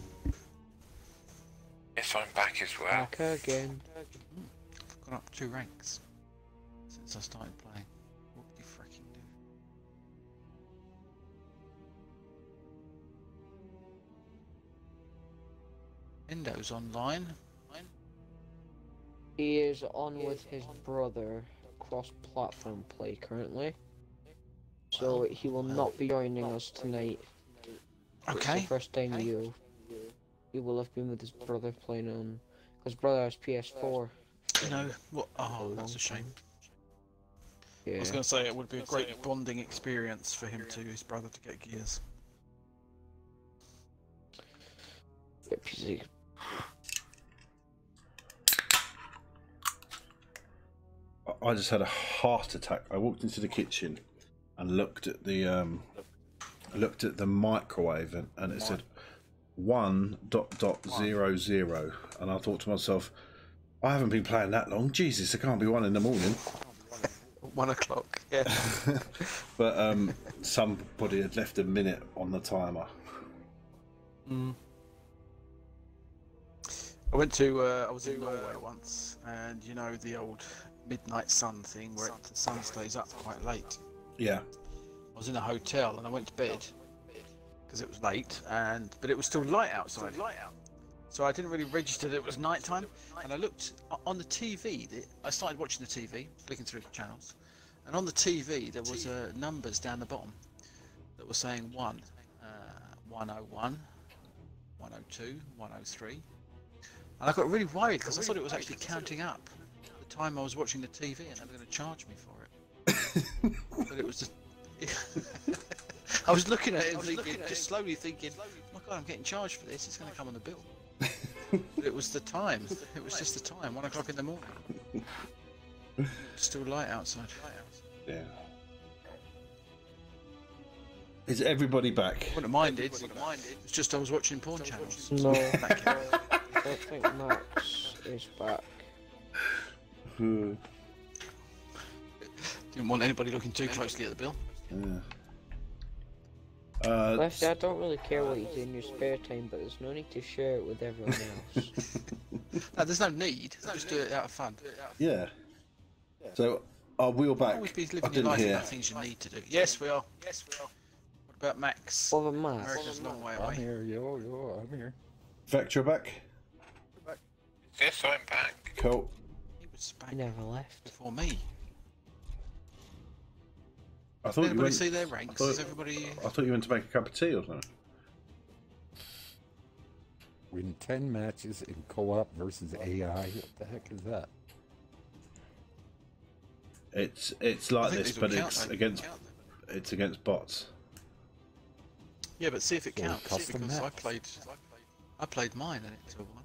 Yes, I'm back as well. Back again. I've gone up two ranks since I started playing. What do you freaking do? Endo's online. He is on with his brother, cross-platform play currently. So he will not be joining us tonight. It's Okay. the first time you you will have been with his brother playing on, because brother has P S four. You know what? Oh, that's a shame. I was going to say it would be a great bonding experience for him to his brother to get Gears. I just had a heart attack. I walked into the kitchen and looked at the um, looked at the microwave, and, and it said one dot dot zero zero, and I thought to myself, I haven't been playing that long. Jesus, it can't be one in the morning. One o'clock, yeah. But um, somebody had left a minute on the timer. Mm. I went to, uh, I was in Norway once, and you know the old midnight sun thing where it, the sun stays up quite late. Yeah. I was in a hotel and I went to bed because it was late, and but it was still light outside. So I didn't really register that it was night time, and I looked on the T V. I started watching the T V, flicking through the channels, and on the T V there was uh, numbers down the bottom that were saying one, uh, one oh one, one oh two, one oh three, and I got really worried because I thought it was actually counting up the time I was watching the T V, and they were going to charge me for it. But it was just. I was looking at it and thinking, just slowly thinking, oh my God, I'm getting charged for this. It's going to come on the bill. But it was the time. It was just the time. One o'clock in the morning. Still light outside. Yeah. Is everybody back? I wouldn't mind it. It's just I was watching porn channels. No, I don't think Max is back. Hmm. Didn't want anybody looking too closely at the bill. Yeah. Uh, Lefty, I don't really care what you do in your spare time, but there's no need to share it with everyone else. No, there's no need. Just do it out of fun. Yeah. So, are we all back? Always be I living your didn't life hear. about things you need to do. Yes, we are. Yes, we are. What about Max? What about Max? America's a long way I'm away. here, yo, yo, I'm here. Vector back? Yes, I'm back. Cool. He was He back never left. before me. I Did thought you everybody went, see their ranks? thought- Is everybody... I thought you went to make a cup of tea or something. Win ten matches in co-op versus A I. What the heck is that? It's it's I like think this, these will but count, it's though. against it's against bots. Yeah, but see if it So counts. custom Because I maps. played, I played mine and it took one.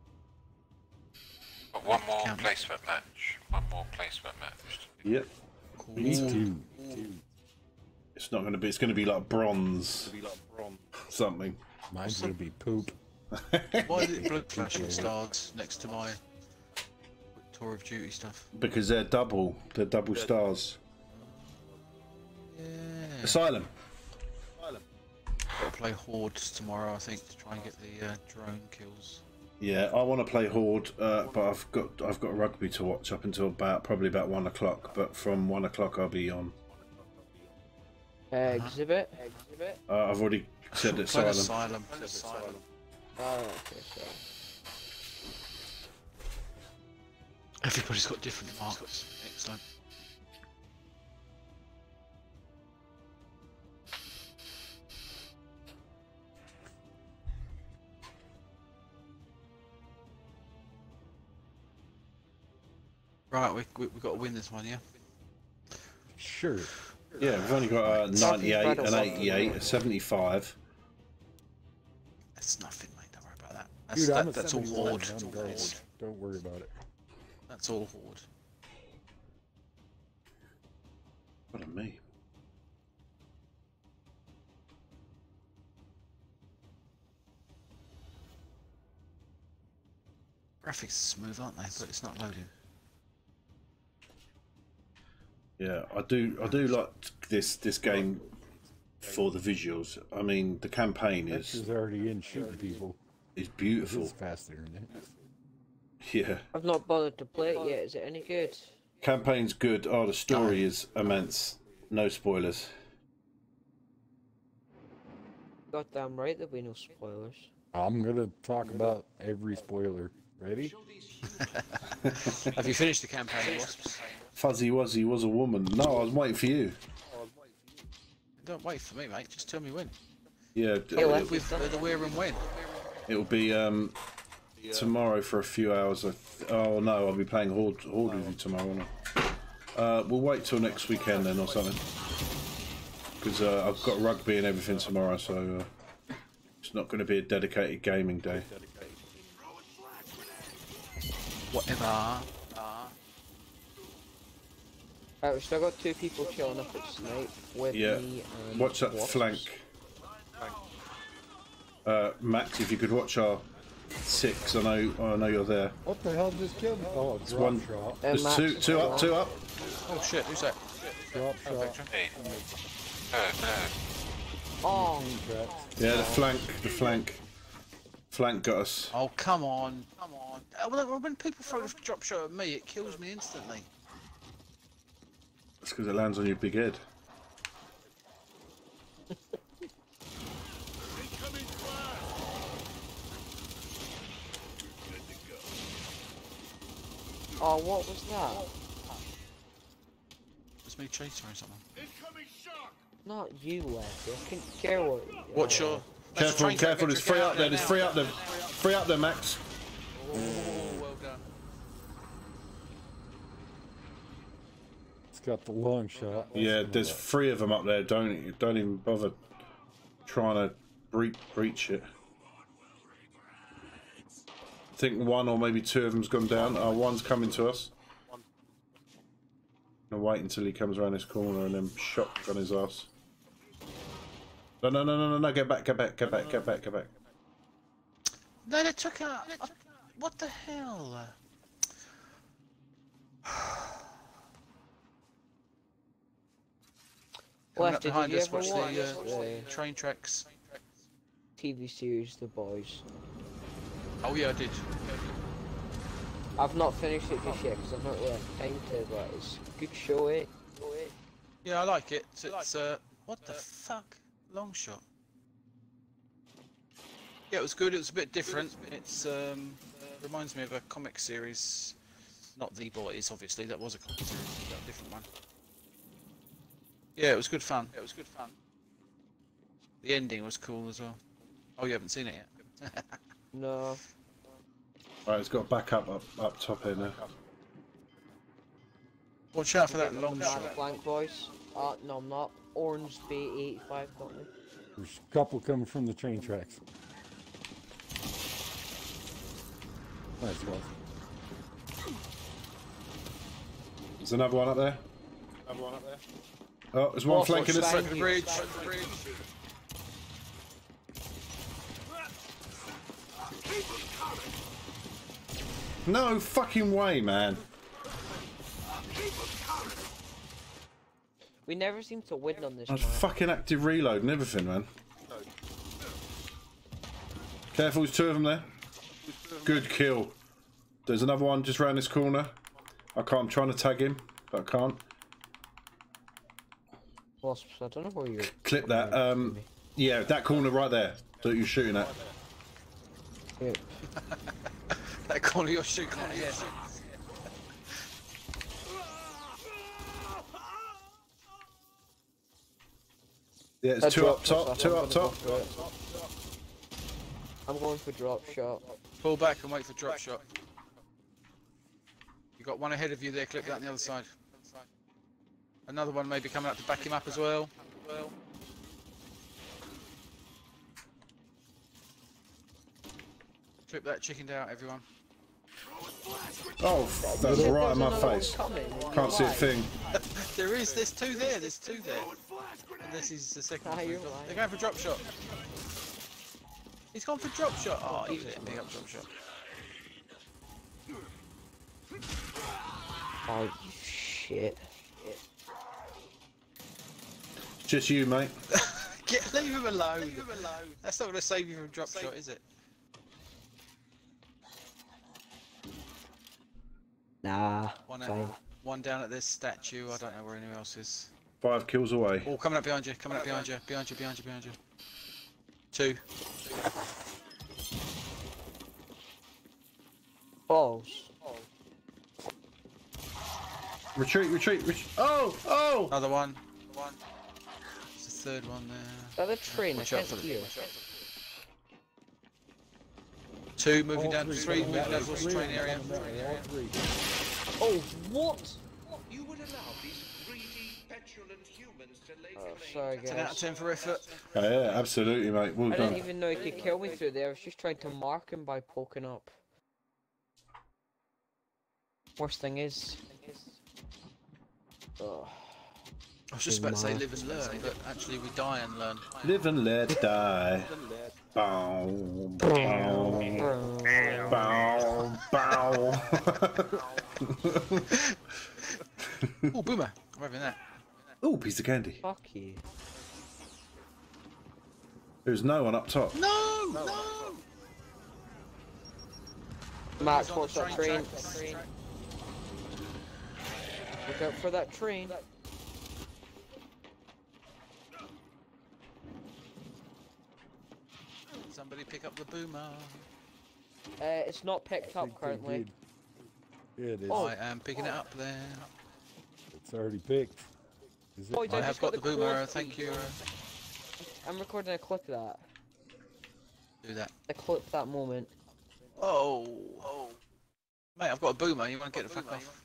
Got one more Count. placement match. One more placement match. Yep. Me too. It's not going to be. It's going to be like bronze. Something. Mine's gonna be poop. Why is it blood flashing stars next to my Tour of Duty stuff? Because they're double. They're double stars. Yeah. Asylum. Got to play Hordes tomorrow, I think, to try and get the uh, drone kills. Yeah, I want to play Horde, uh, but I've got I've got rugby to watch up until about probably about one o'clock. But from one o'clock I'll be on. Uh, exhibit? Exhibit? Uh, I've already said Played Asylum. Asylum. Asylum. Oh, okay, so. Everybody's got different marks. Excellent. Right, we, we, we've got to win this one, yeah? Sure. Yeah, we've only got uh, ninety-eight and eighty-eight, seventy-five. That's nothing, mate. Don't worry about that. That's, Dude, I'm that, a that's all seventy-one. Horde. I'm That's all great. Horde. Don't worry about it. That's all Horde. What a me. Graphics are smooth, aren't they? But it's not loading. Yeah, I do. I do like this this game for the visuals. I mean, the campaign is Vector's already in shooting people. is This beautiful. is fast internet. Yeah, I've not bothered to play it yet. Is it any good? campaign's good. Oh, the story is immense. No spoilers. Goddamn right, there'll be no spoilers. I'm gonna talk about every spoiler. Ready? Have you finished the campaign, Wasps? Fuzzy Wuzzy was a woman. No, I was waiting for you. Don't wait for me, mate. Just tell me when. Yeah, Hey, it, Lefty. With uh, the where and when. it'll be um, tomorrow for a few hours. I th- oh no, I'll be playing Horde, Horde with you tomorrow. Won't I? Uh, we'll wait till next weekend then or something. Because uh, I've got rugby and everything tomorrow, so uh, it's not going to be a dedicated gaming day. Whatever. Uh. Right, we've still got two people chilling up at Snipe with Yeah. me and Watch that Wasps. flank. Uh, Max, if you could watch our six, I know, I know you're there. What the hell just killed me? Oh, drop one shot. Uh, There's Max two, is two up, gone. two up. Oh shit, who's that? Drop Oh, shot. Vector. Hey. No, no. Oh, Contract. Yeah, the flank, the flank, flank got us. Oh, come on, come on. Uh, well, when people throw a drop shot at me, it kills me instantly. That's because it lands on your big head. oh, what was that? It's me chasing or something. Not you, Lefty. I couldn't care what. What's your... Careful, careful, there's three up there, there's three up there. Three up there, Max. Oh, well done. It's got the long shot. Yeah, there's three of them up there. Don't don't even bother trying to breach, breach it. I think one or maybe two of them's gone down. Oh, one's coming to us. I'll wait until he comes around this corner and then shotgun his ass. No, no, no, no, no, no, get back, get back, get back, get back, get back. No, they took out... Uh, what the hell? Coming up Lefty, behind did you us, ever watch watch the uh, the train tracks. T V series The Boys? Oh yeah, I did. I've not finished it just yet because I've not really had time to, but it's a good show, eh? Yeah, I like it. It's, it's uh, what the fuck? Long shot. Yeah, it was good. It was a bit different. It's um, reminds me of a comic series. Not The Boys, obviously. That was a comic series. But a different one. Yeah, it was good fun. It was good fun. The ending was cool as well. Oh, you haven't seen it yet? No. Right, it's got a backup up up top here now. Watch out for that long shot. Flank boys. Uh, no, I'm not. Orange Bay eighty-five got me. There's a couple coming from the train tracks. Nice one. There's another one up there. Another one up there. Oh, there's one Watch, flanking watch, us. flank. The bridge. No fucking way, man. We never seem to win on this That's map. fucking active reload and everything, man. Careful, there's two of them there. Good kill. There's another one just round this corner. I can't, I'm trying to tag him, but I can't. Wasps, I don't know where you're. Clip that. Um, yeah, that corner right there that you're shooting at. Yep. That corner you're shooting at, yeah. Yeah, it's A two drop up top, shot, two I'm up gonna top. go for it. I'm going for drop shot. Pull back and wait for drop shot. You got one ahead of you there, clip that on the other side. Another one maybe coming up to back him up as well. Clip that chickened out, everyone. Oh, that's There's right in my another one face. coming. Can't see a thing. There is, there's two there, there's two there. And this is the second Ah, one. you're They're lying. going for drop shot. He's gone for drop shot. Oh, he's let me up drop shot. Oh, you shit. Just you, mate. Get, leave him alone. Leave him alone. That's not going to save you from drop shot, is it? Nah, One, fine. out, one down at this statue. I don't know where anyone else is. Five kills away. Oh, coming up behind you. Coming up behind you. Behind you. Behind you. Behind you. Two. Balls. Retreat, retreat, retreat. Oh, oh! Another one. One. There's a third one there. Is that a train? I Watch out can't for the hear. Two moving All down to three, three. all Moving down three, towards the train area. all three. Oh, what? You would allow Oh, sorry ten out of guys. ten for effort. Oh, yeah, absolutely, mate. Well I done. didn't even know he could kill me through there. I was just trying to mark him by poking up. Worst thing is... Oh. I was just about to say live and learn, but actually we die and learn. Live and let die. Bow, bow, bow, bow. Oh, boomer! I'm having that. Oh, piece of candy. Fuck you. There's no one up top. No, no. Max, He's on watch the that train train. track. Look out for that train. Somebody pick up the boomer. Uh, it's not picked I up think they currently. did. Yeah, it is. Oh, I am picking it up there. It's already picked. Is it? Boys, I I have just got got the the boomer, quad thank feed. you. I'm recording a clip of that. Do that. A clip that moment. Oh, oh. Mate, I've got a boomer, you want to get the fuck off?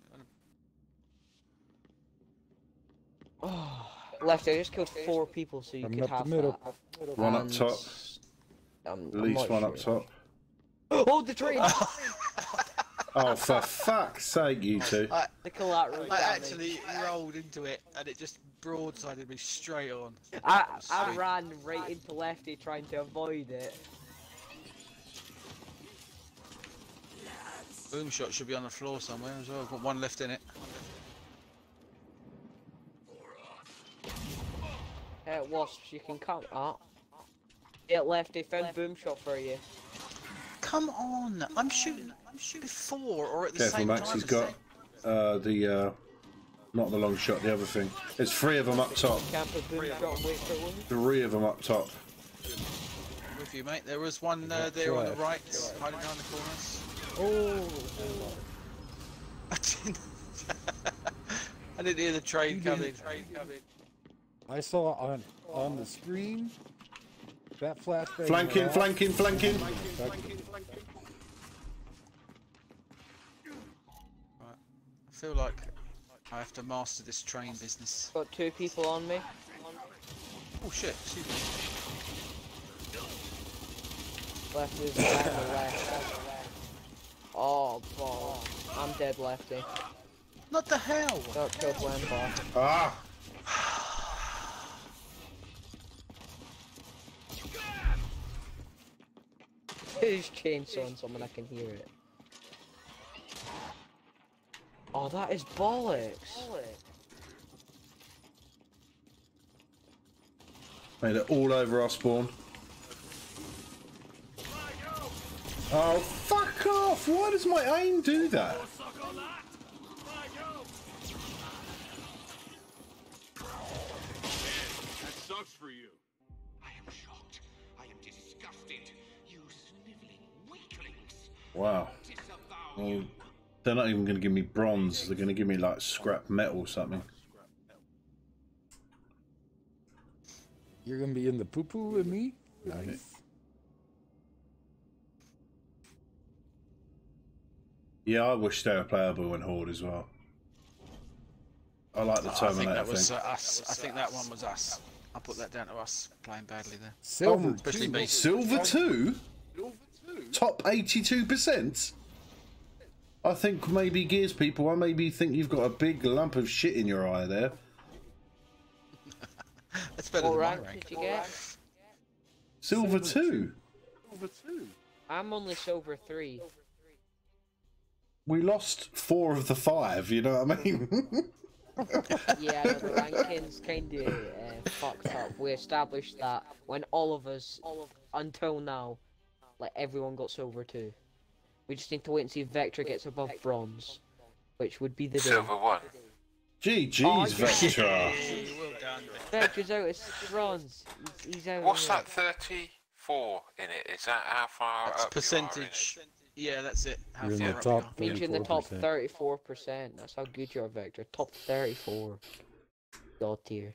Oh, Lefty, I just killed four people so you Coming could up have the middle. that. One up And, top. Um, At I'm least not one up sure. top. Oh, the train! Oh, for fuck's sake, you two. I, The collateral I damage. actually rolled into it and it just broadsided me straight on. I, I Sweet. ran right into Lefty trying to avoid it. Boom shot should be on the floor somewhere as well. I've got one left in it. Uh, wasps, you can count that. Yeah, Lefty, found boom shot for you. Come on! I'm shooting. I'm shooting four or at the Careful, same Max. time. He's as got them. uh, the uh, not the long shot, the other thing. There's three of them up top. Can't put boom shot and wait for one. Three of them up top. With you, mate. There was one uh, there on the right, hiding behind the corners. Oh, I didn't. I didn't hear the train coming. I saw on on the screen that flashbang. Flanking, went off. flanking, flanking. Right. I feel like I have to master this train business. got two people on me. Oh shit! Excuse me. Lefty's down the left. Oh, ball. I'm dead, Lefty. Not the hell! Got killed one ball. Ah! Who's chainsawing someone? I can hear it. Oh, that is bollocks. Mate, they're all over our spawn. Oh, fuck off! Why does my aim do that? That sucks for you. I am shocked. I am disgusted. You sniveling weaklings. Wow. Disavow Well, they're not even going to give me bronze. They're going to give me like scrap metal or something. You're gonna be in the poo poo with me? Nice. Yeah, I wish they were playable in Horde as well. I like the Oh, I think Terminator that was thing. uh, us. I think that one was us. I'll put that down to us playing badly there. Silver, Especially too. me. Silver two? Top eighty-two percent? I think maybe Gears people, I maybe think you've got a big lump of shit in your eye there. That's better What than my rank rank. did you get? Silver two? I'm only silver three. We lost four of the five, you know what I mean? Yeah, no, the ranking's kind of uh, fucked up. We established that when all of us, all of, until now, like everyone got silver too. We just need to wait and see if Vector gets above bronze, which would be the day. Silver one. G G's, Oh, Vector. Well done. Vector's out of bronze. He's, he's out. What's of that thirty-four in it? Is that how far That's up you are in it? percentage. Yeah, that's it. How You're in far the up top you are. Means you're in the top thirty-four percent. thirty-four percent. That's how good you are, Vector. Top thirty-four. God tier.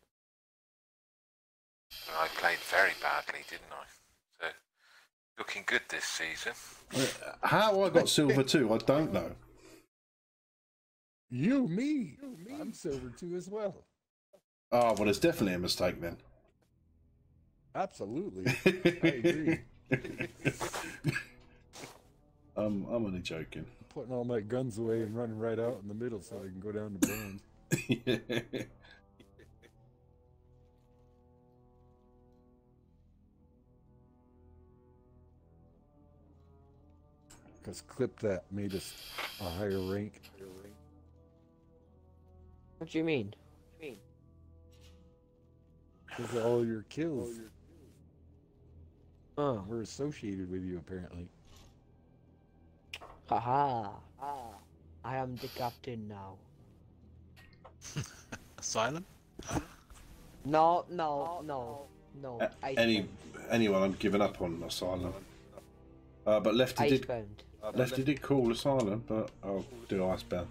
I played very badly, didn't I? So, looking good this season. How I got silver two, I don't know. You, me. I'm silver two as well. Oh, well, it's definitely a mistake then. Absolutely. I agree. um, I'm only joking. I'm putting all my guns away and running right out in the middle so I can go down to bronze. Yeah. Because clip that made us a higher rank. What do you mean? What do you mean? Because all your kills Oh. were associated with you, apparently. Haha. Ah. I am the captain now. Asylum? No, no, no, no. Uh, any anyone, I'm giving up on Asylum. Uh, but Lefty did. Icebound. Lefty did call Asylum, but I'll do Icebound.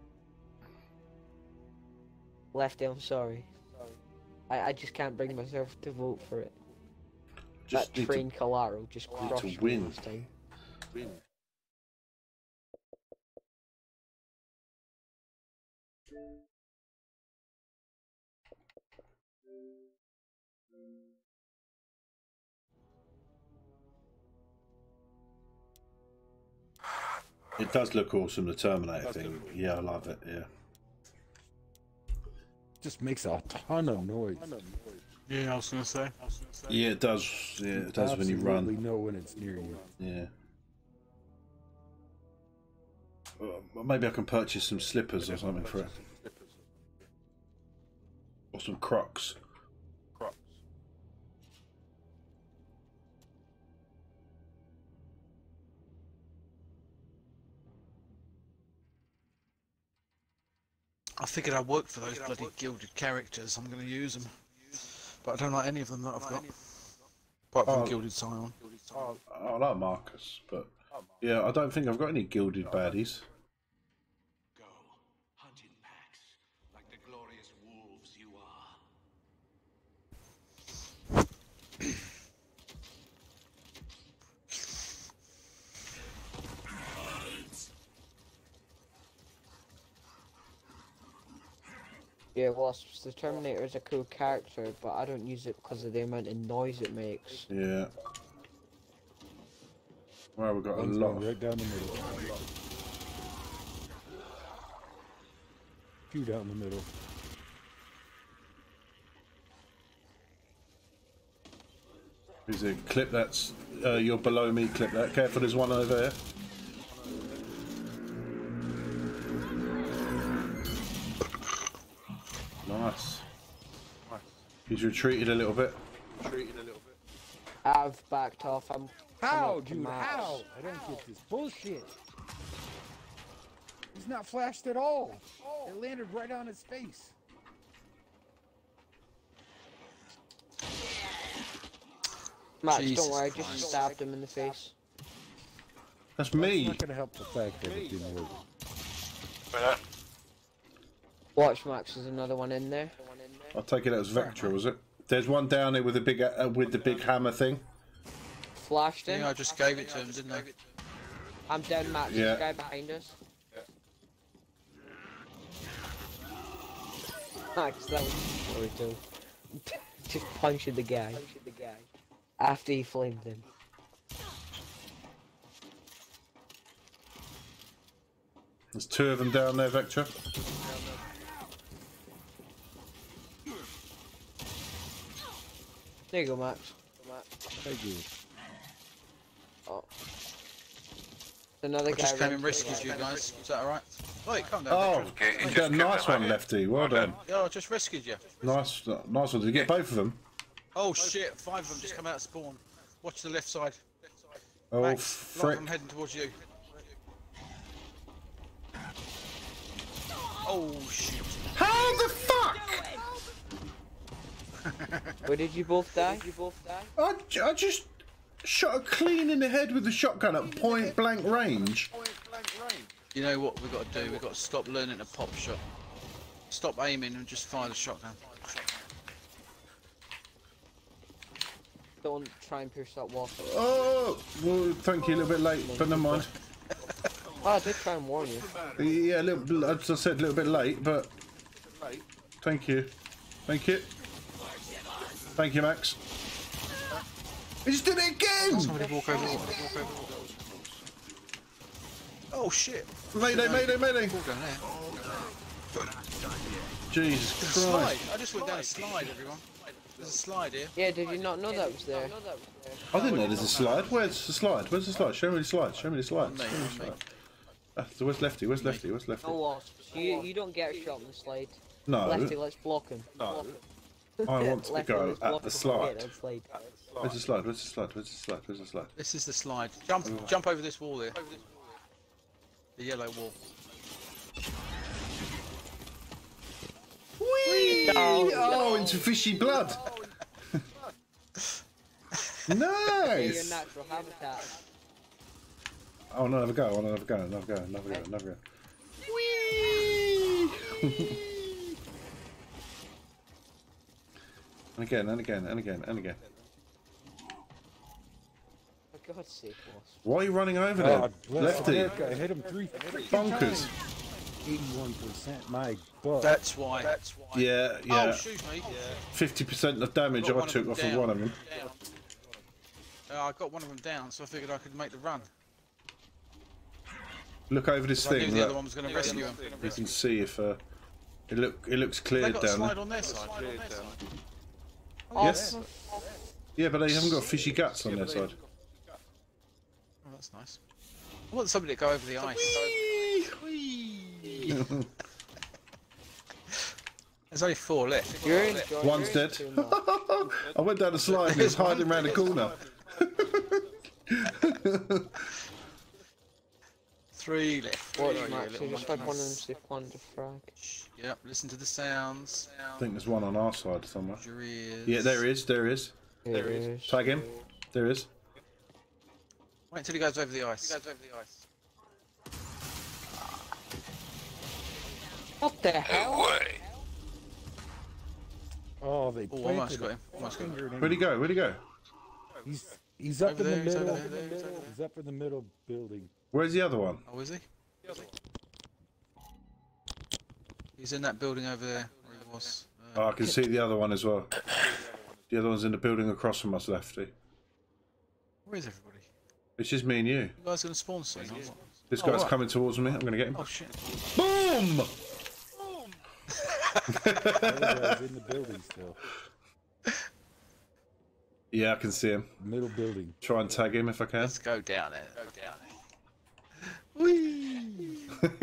Lefty, I'm sorry. I, I just can't bring myself to vote for it. Just that train to, Calaro just crushed to me win. last time. Win. It does look awesome, the Terminator thing. Yeah, I love it, yeah. Just makes a ton of noise. Yeah, I was gonna say. I was gonna say. Yeah, it does. Yeah, it does when you run. You know when it's near you. Yeah. Uh, maybe I can purchase some slippers or something for it. Or some Crocs. Crocs. I figured I'd work for those bloody gilded characters. I'm going to use them, but I don't like any of them that I've got. Apart from Oh. Gilded Scion. Oh, I like Marcus, but yeah, I don't think I've got any gilded baddies. Go, hunt in packs, like the glorious wolves you are. Yeah, Wasps, the Terminator is a cool character, but I don't use it because of the amount of noise it makes. Yeah. Well, we've got a One's lot. going right down the middle. Few down the middle. Is it clip that's uh, you're below me? Clip that. Careful, there's one over there. Nice. He's retreated a little bit. Retreated a little bit. I've backed off. I'm. How, I'm dude? How? I don't get this bullshit. He's not flashed at all. It landed right on his face. Max, Jesus don't worry, I Christ. just stabbed him in the face. That's It's me. not going to help the fact that it didn't work. But, Watch, Max, there's another one in there. I'll take it as Vectra, was it? There's one down there with a big uh, with the big hammer thing. Flashed him. Yeah, I just gave it to him, didn't I? I'm down, Max. Yeah. There's a guy behind us. Max, that was brutal. Just punching the guy. After he flamed him. There's two of them down there, Vectra. There you go, Max. Thank you. Oh. Another I guy. just came ran and through rescued the you wall. guys. Is that alright? Wait, calm down. Oh, Victor. Okay, you you just got a kept nice them one, on Lefty. Well Well done. done. Yeah, I just rescued you. Nice, nice one. Did you get both of them? Oh shit, five of them just come out of spawn. Watch the left side. Oh, Max, a lot of frick. them heading towards you. Oh shit. How the fuck? Where did you both die? Did you both die? I, j- I just shot a clean in the head with the shotgun at point blank range. You know what we've got to do? We've got to stop learning to pop shot. Stop aiming and just fire the shotgun. Don't try and pierce that wall. Oh, well, thank you. A little bit late, but never mind. Oh, I did try and warn you. Yeah, a little, as I said, a little bit late, but thank you. Thank you. Thank you, Max. He just did it again! Somebody walk over. Walk over. Oh shit! Mayday, mayday, mayday! Walk down there. Jesus There's a slide. Christ. I just went down a slide, everyone. There's a slide here. Yeah, did you not know that was there? I didn't know there's a slide. Where's the slide? Where's the slide? Show me the slide. Show me the slide. On me, Show me the on me. slide. Ah, so where's Lefty? Where's Lefty? Where's Lefty? No wasps. You, you don't get a shot on the slide. No. Lefty, let's block him. No. I want to Lefty, go let's at block the him. slide. Yeah, that's slide. Where's the slide? Where's the slide? Where's the slide? Where's the slide? This is the slide. Jump, jump over this wall here. The yellow wall. Whee! Oh, into fishy blood. Yeah, your Nice. natural habitat. Oh, no, another go. Another go. Another go. Another go. Another go. Whee! And again, and again, and again, and again. For God's sake, wasp. Why are you running over there? God bless Lefty. America, I hit him three Bonkers. eighty-one percent. My butt. That's why. That's why. Yeah, Oh, yeah. shoot me. fifty percent of damage Got I one of took them off down. of one of them. Down. Uh, I got one of them down, so I figured I could make the run. Look over this I knew thing. the other Look. one was going to rescue him. You can see if uh, it look it looks They cleared got a down slide there. on their side. Yes. Yeah, but they haven't got fishy guts on their side. Oh, that's nice. I want somebody to go over the ice. Whee! There's only four left. You're enjoying One's you're dead. into that. I went down the slide and he was hiding around the corner. Three left. What, Where are you, Max? little You just had monkey? one of them say plan to frag. Yep, listen to the sounds. I think there's one on our side somewhere. Hold your ears. Yeah, there is, there is. There is. Tag him. There is. Wait until he goes over the ice. He goes over the ice. What the hell? Way. Oh, they Oh, almost planted got a him. Almost got him. finger in Where'd he go? Where'd he go? He's he's up Over in the there, he's middle. over there, he's over there. He's up in the middle building. Where's the other one? Oh, is he? He's in that building over there where he was. Uh, Oh, I can see the other one as well. The other one's in the building across from us, Lefty. where is everybody? It's just me and you. You guys gonna spawn soon? or what? This Oh, guy's right. coming towards me. I'm going to get him. Oh shit. Boom! The other guy's in the building still. Yeah, I can see him. Middle building. Try and tag him if I can. Let's go down there. Go down there. Whee!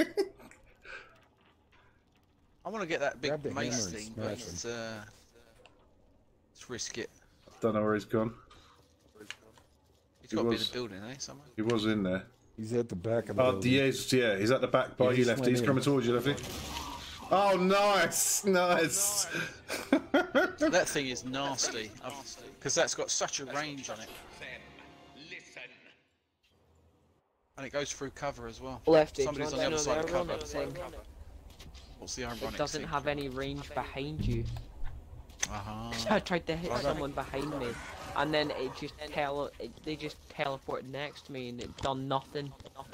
I want to get that big Grab the mace hammer and thing, smash but it's, uh, let's risk it. Don't know where he's gone. He's He got to be in was- the building, eh? Somewhere. He was in there. He's at the back of the Oh, building. yes, yeah, he's at the back by He you, just Lefty. went He's in. coming towards you, Lefty. Oh, nice, nice. That thing is nasty, because that's got such a range on it, Listen. and it goes through cover as well. Lefty, Somebody's do on you the want other to side know of the cover. ironic thing? What's the ironic It doesn't thing? have any range behind you. Uh-huh. I tried to hit someone behind me, and then it just tele it, they just teleported next to me, and it done nothing.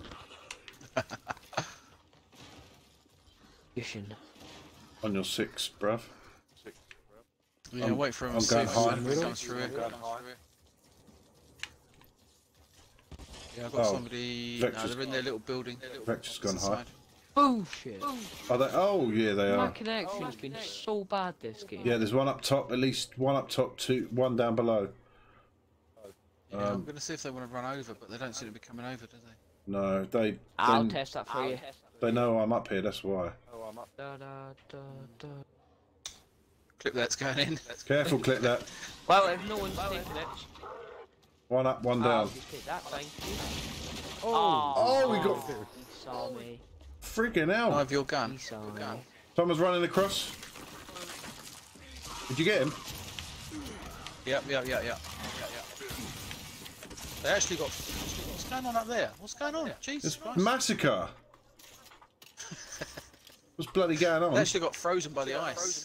Vision. On your six, bruv. Yeah, I'm- wait for him I'm to see going if high. somebody comes through. Yeah, I've got Oh, somebody. No, Vector's- they're in their little building. Vector's gone It's the high. side. Bullshit. Are they? Oh, yeah, they My are. connection's been so bad this game. Yeah, there's one up top, at least one up top, two, one down below. Yeah, I'm Um, going to see if they want to run over, but they don't seem to be coming over, do they? No, they I'll they, test that for you. they know I'm up here, that's why. Da, da, da, da. Clip that's going in. Careful, clip that. Well, if no one's taking it, One up, one I'll down. just take that, thank you. Oh, Oh, we got He saw me. friggin' I hell. have your gun. He saw me. Someone's running across. Did you get him? Yep, yep, yep, yep. yep, yep. They actually got. What's going on up there? What's going on? Jesus It's Christ. massacre. What's bloody going on? They actually got frozen by the ice.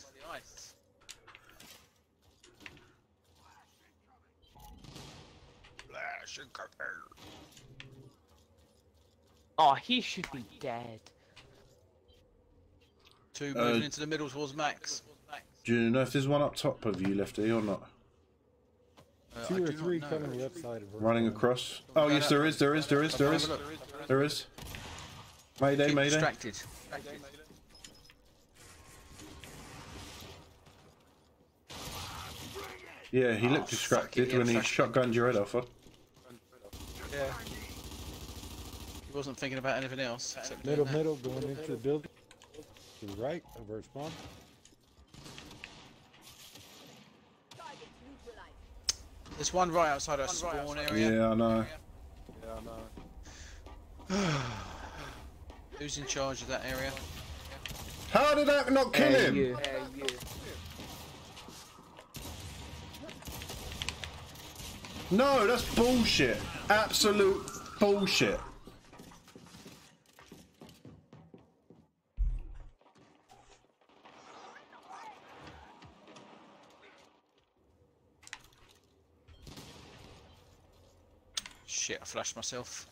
Oh, he should be dead. Two Uh, moving into the middle towards Max. Do you know if there's one up top of you, Lefty, or not? Uh, Two I or do not three know, coming actually. left side of her. Running across. Oh, yes, there is, there is, there is, there is. There is. Mayday, Keep mayday. distracted. Yeah, he Oh, looked distracted fuck it, when he yeah, shotgunned your head off her. Yeah. He wasn't thinking about anything else. except doing Middle, that. middle, going into the building. To the right of our spawn. There's one right outside our spawn area. Yeah, I know. Yeah, I know. Who's in charge of that area? How did that not kill Hey, him? you. Hey, you. No, that's bullshit. Absolute bullshit. Shit, I flashed myself.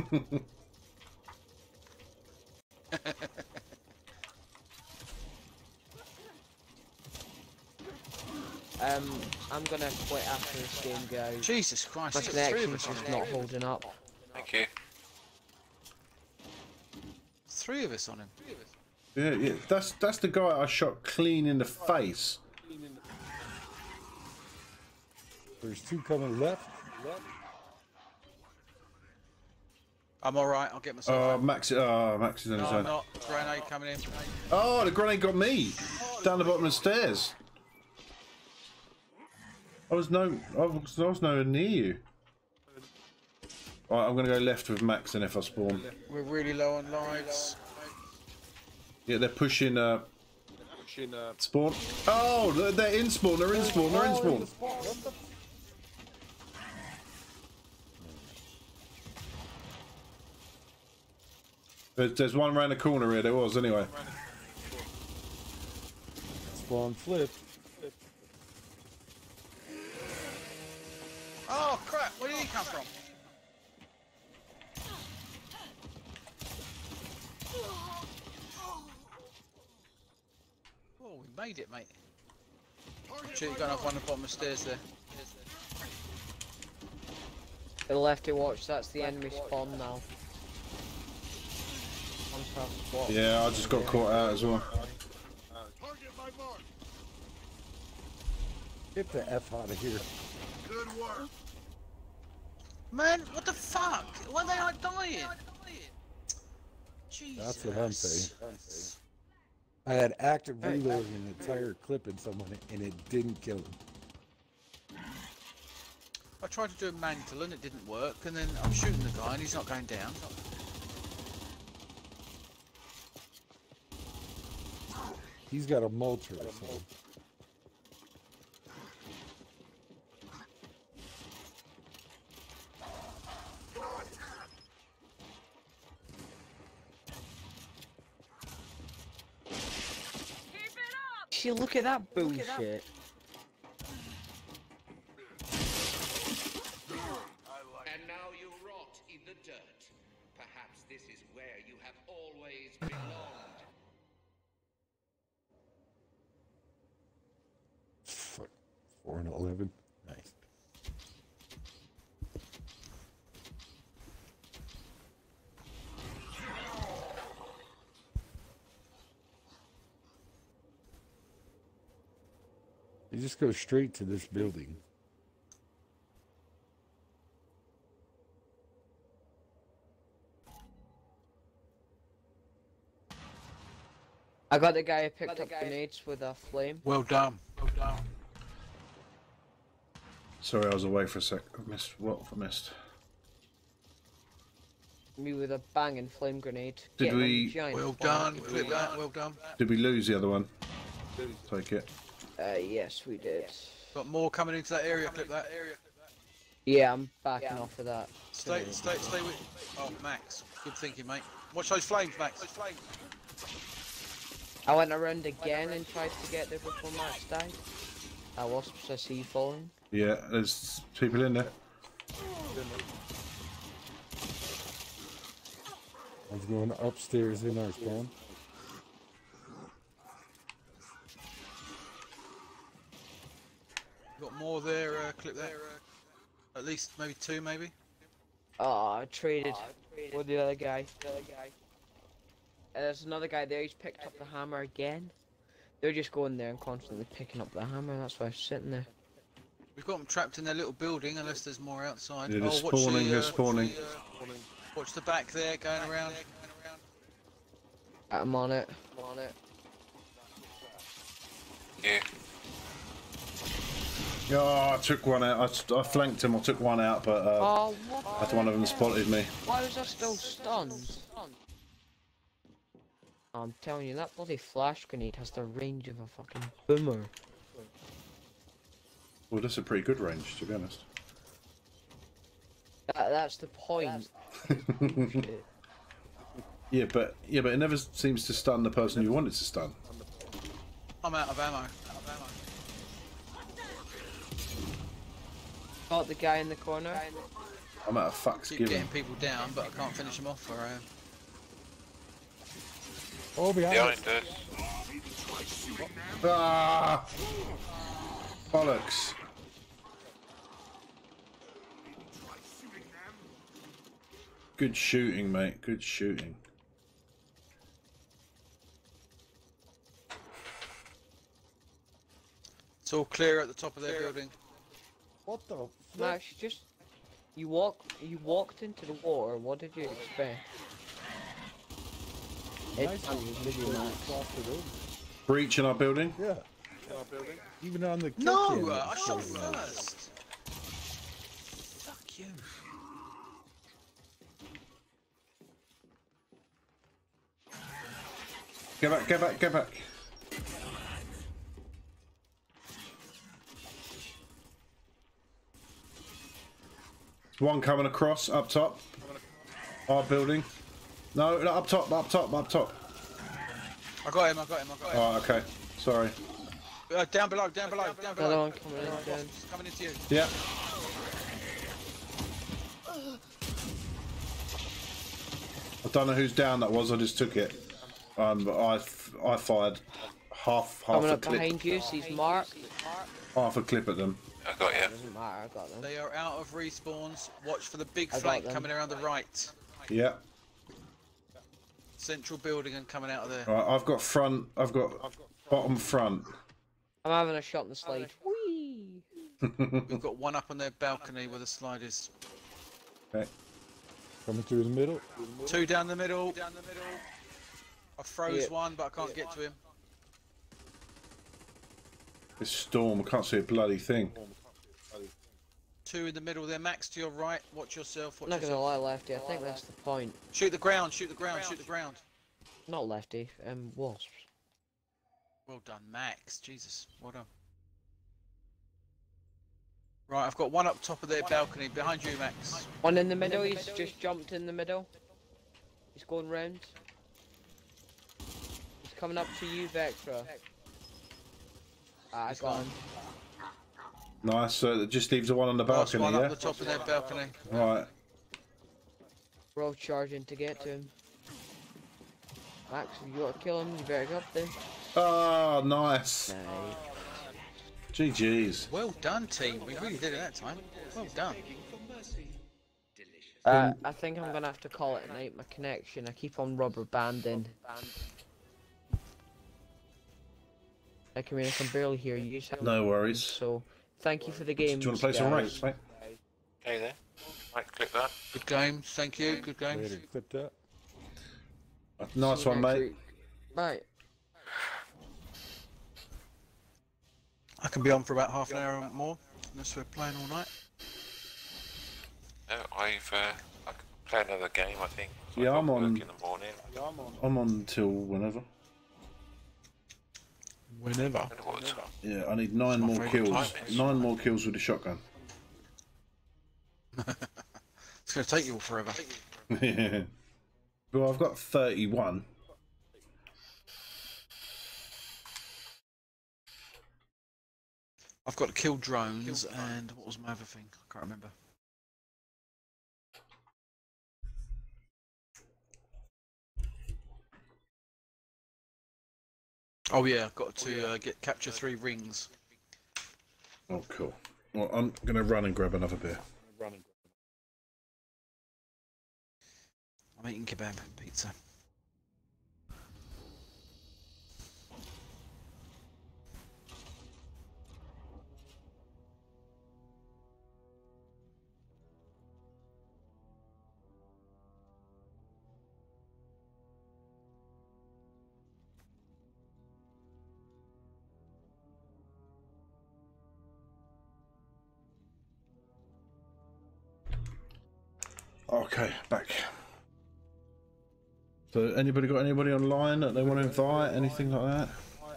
Um, I'm gonna quit after this game, guys. Jesus Christ, My there's three of connection's us on just him. not holding up. Thank you. Three of us on him. Yeah, yeah. That's that's the guy I shot clean in the face. There's two coming left. I'm alright, I'll get myself Oh, out. Max. Oh, Max is on his No, I'm own. not. Grenade coming in. Oh, the grenade got me down the bottom of the stairs. I was no, I was, I was nowhere near you. Alright, I'm gonna go left with Max, and if I spawn, We're really low on lives. yeah, they're pushing. Uh, Pushing, uh, spawn. Oh, they're- they're in spawn. They're in spawn. They're in spawn. There's, there's one around the corner here. There was anyway. Spawn flip. Oh crap, where did he come from? Oh, we made it, mate. Shit, you're going off on the bottom of the stairs there. To the lefty watch, that's the enemy spawn now. I'm tough spot. Yeah, I just got caught out as well. Get the F out of here. Good work. Man, what the fuck? Why are they not dying? Jesus. That's what I'm saying. I had active reloading an entire clip in someone and it didn't kill him. I tried to do a mantle and it didn't work, and then I'm shooting the guy and he's not going down. He's got a mulcher or something. See, look at that bullshit. And now you rot in the dirt. Perhaps this is where you have always belonged. Fuck. Four and eleven. Nice. You just go straight to this building. I got the guy who picked up grenades with a flame. Well done. Well done. Sorry, I was away for a sec. I missed what I missed. Me with a banging flame grenade. Did Getting on the we- giant Well spawn. done. Clip that. Well done. Did we lose the other one? Take it. Uh, yes, we did. Got more coming into that area. Clip that. Yeah, I'm backing off of that. Stay, stay, stay with. Oh, Max. Good thinking, mate. Watch those flames, Max. Those flames. I went around again and tried to get there before Max died. I was I see you falling. Yeah, there's people in there. I was going upstairs in our spawn. at least maybe two, maybe. Oh, I traded with the other guy. The other guy. And there's another guy there. He's picked up the hammer again. They're just going there and constantly picking up the hammer. That's why I'm sitting there. We've got them trapped in their little building, unless there's more outside. Yeah, they're oh, spawning, watch the, they're uh, spawning. Watch the, uh, watch the back there, going around. I'm on it. I'm on it. Yeah. Yeah, I took one out. I, I flanked him. I took one out, but uh, Oh, what? that's one of them spotted me. Why was I still stunned? I'm telling you, that bloody flash grenade has the range of a fucking boomer. Well, that's a pretty good range, to be honest. That, that's the point. Yeah, but yeah, but it never seems to stun the person you want it to stun. I'm out of ammo. Out of ammo. Got the guy in the corner. I'm out of fucks Keep given. getting people down, but I can't finish them off where I am. Oh, behind, Behind us. us. Ah! Bollocks. Good shooting, mate. Good shooting. It's all clear at the top of their building. What the? Max, you just you walk you walked into the water. What did you expect? It's Nice funny, one. it's really nice. Across the road. Breach in our building? Yeah. Even on the No, kitchen, uh, I it's shot so nice. first. Fuck you. Get back, get back, get back. One coming across, up top. Our building. No, no, up top, up top, up top. I got him, I got him, I got him. Oh, okay. Sorry. Uh, down below, down below, down below. Another one coming in again. It's coming into you. Yeah. I don't know whose down that was, I just took it. Um, but I, I fired half, half Coming a up clip. behind you, he's marked. Half a clip at them. I got you. Doesn't matter, I got them. They are out of respawns. Watch for the big I got flank them. coming around the right. Yeah. Central building and coming out of there. Right, I've got front, I've got bottom front. I'm having a shot in the slide. Whee! We've got one up on their balcony where the slide is. Okay. Coming through the middle. Two down the middle. Down the middle. I froze Yep. one, but I can't get to him. This storm, I can't see a bloody thing. Two in the middle there. Max to your right. Watch yourself. Watch Not gonna yourself. lie, Lefty, I think that's the point. Shoot the ground. Shoot the ground. Shoot the ground. Not Lefty, um, Wasps. Well done, Max. Jesus. Well done. Right, I've got one up top of their balcony. Behind you, Max. One in the middle, he's just jumped in the middle. He's going round. He's coming up to you, Vectra. Ah, I got him. Nice, so it just leaves the one on the Last balcony, one yeah? up the top of their balcony. Right. We're all charging to get to him. Max, if you want to kill him, you better go up there. Oh, nice. Nice. G G's. Well done, team. We really did it that time. Well done. Uh, I think I'm gonna have to call it a night. My connection, I keep on rubber banding. I can, I can barely hear you. No worries. So, thank you for the game. Do you want to play some ranks, mate? Okay then. Right, click that. Good game. Thank you. Good game. Later, clip that. Nice one, mate. Right. I can be on for about half an hour or more, unless we're playing all night. No, I've uh, I can play another game. I think. So Yeah, I've got I'm on- work in the morning. I'm on till whenever. Whenever. I don't know what- Yeah, I need nine my more favourite kills. time is. Nine more kills with the shotgun. It's going to take you all forever. Well, I've got thirty-one. I've got to kill drones, and what was my other thing? I can't remember. Oh yeah, I've got to uh, get capture three rings. Oh, cool. Well, I'm gonna run and grab another beer. I'm eating kebab pizza. Okay, back. So, anybody got anybody online that they want to invite? Anything like that?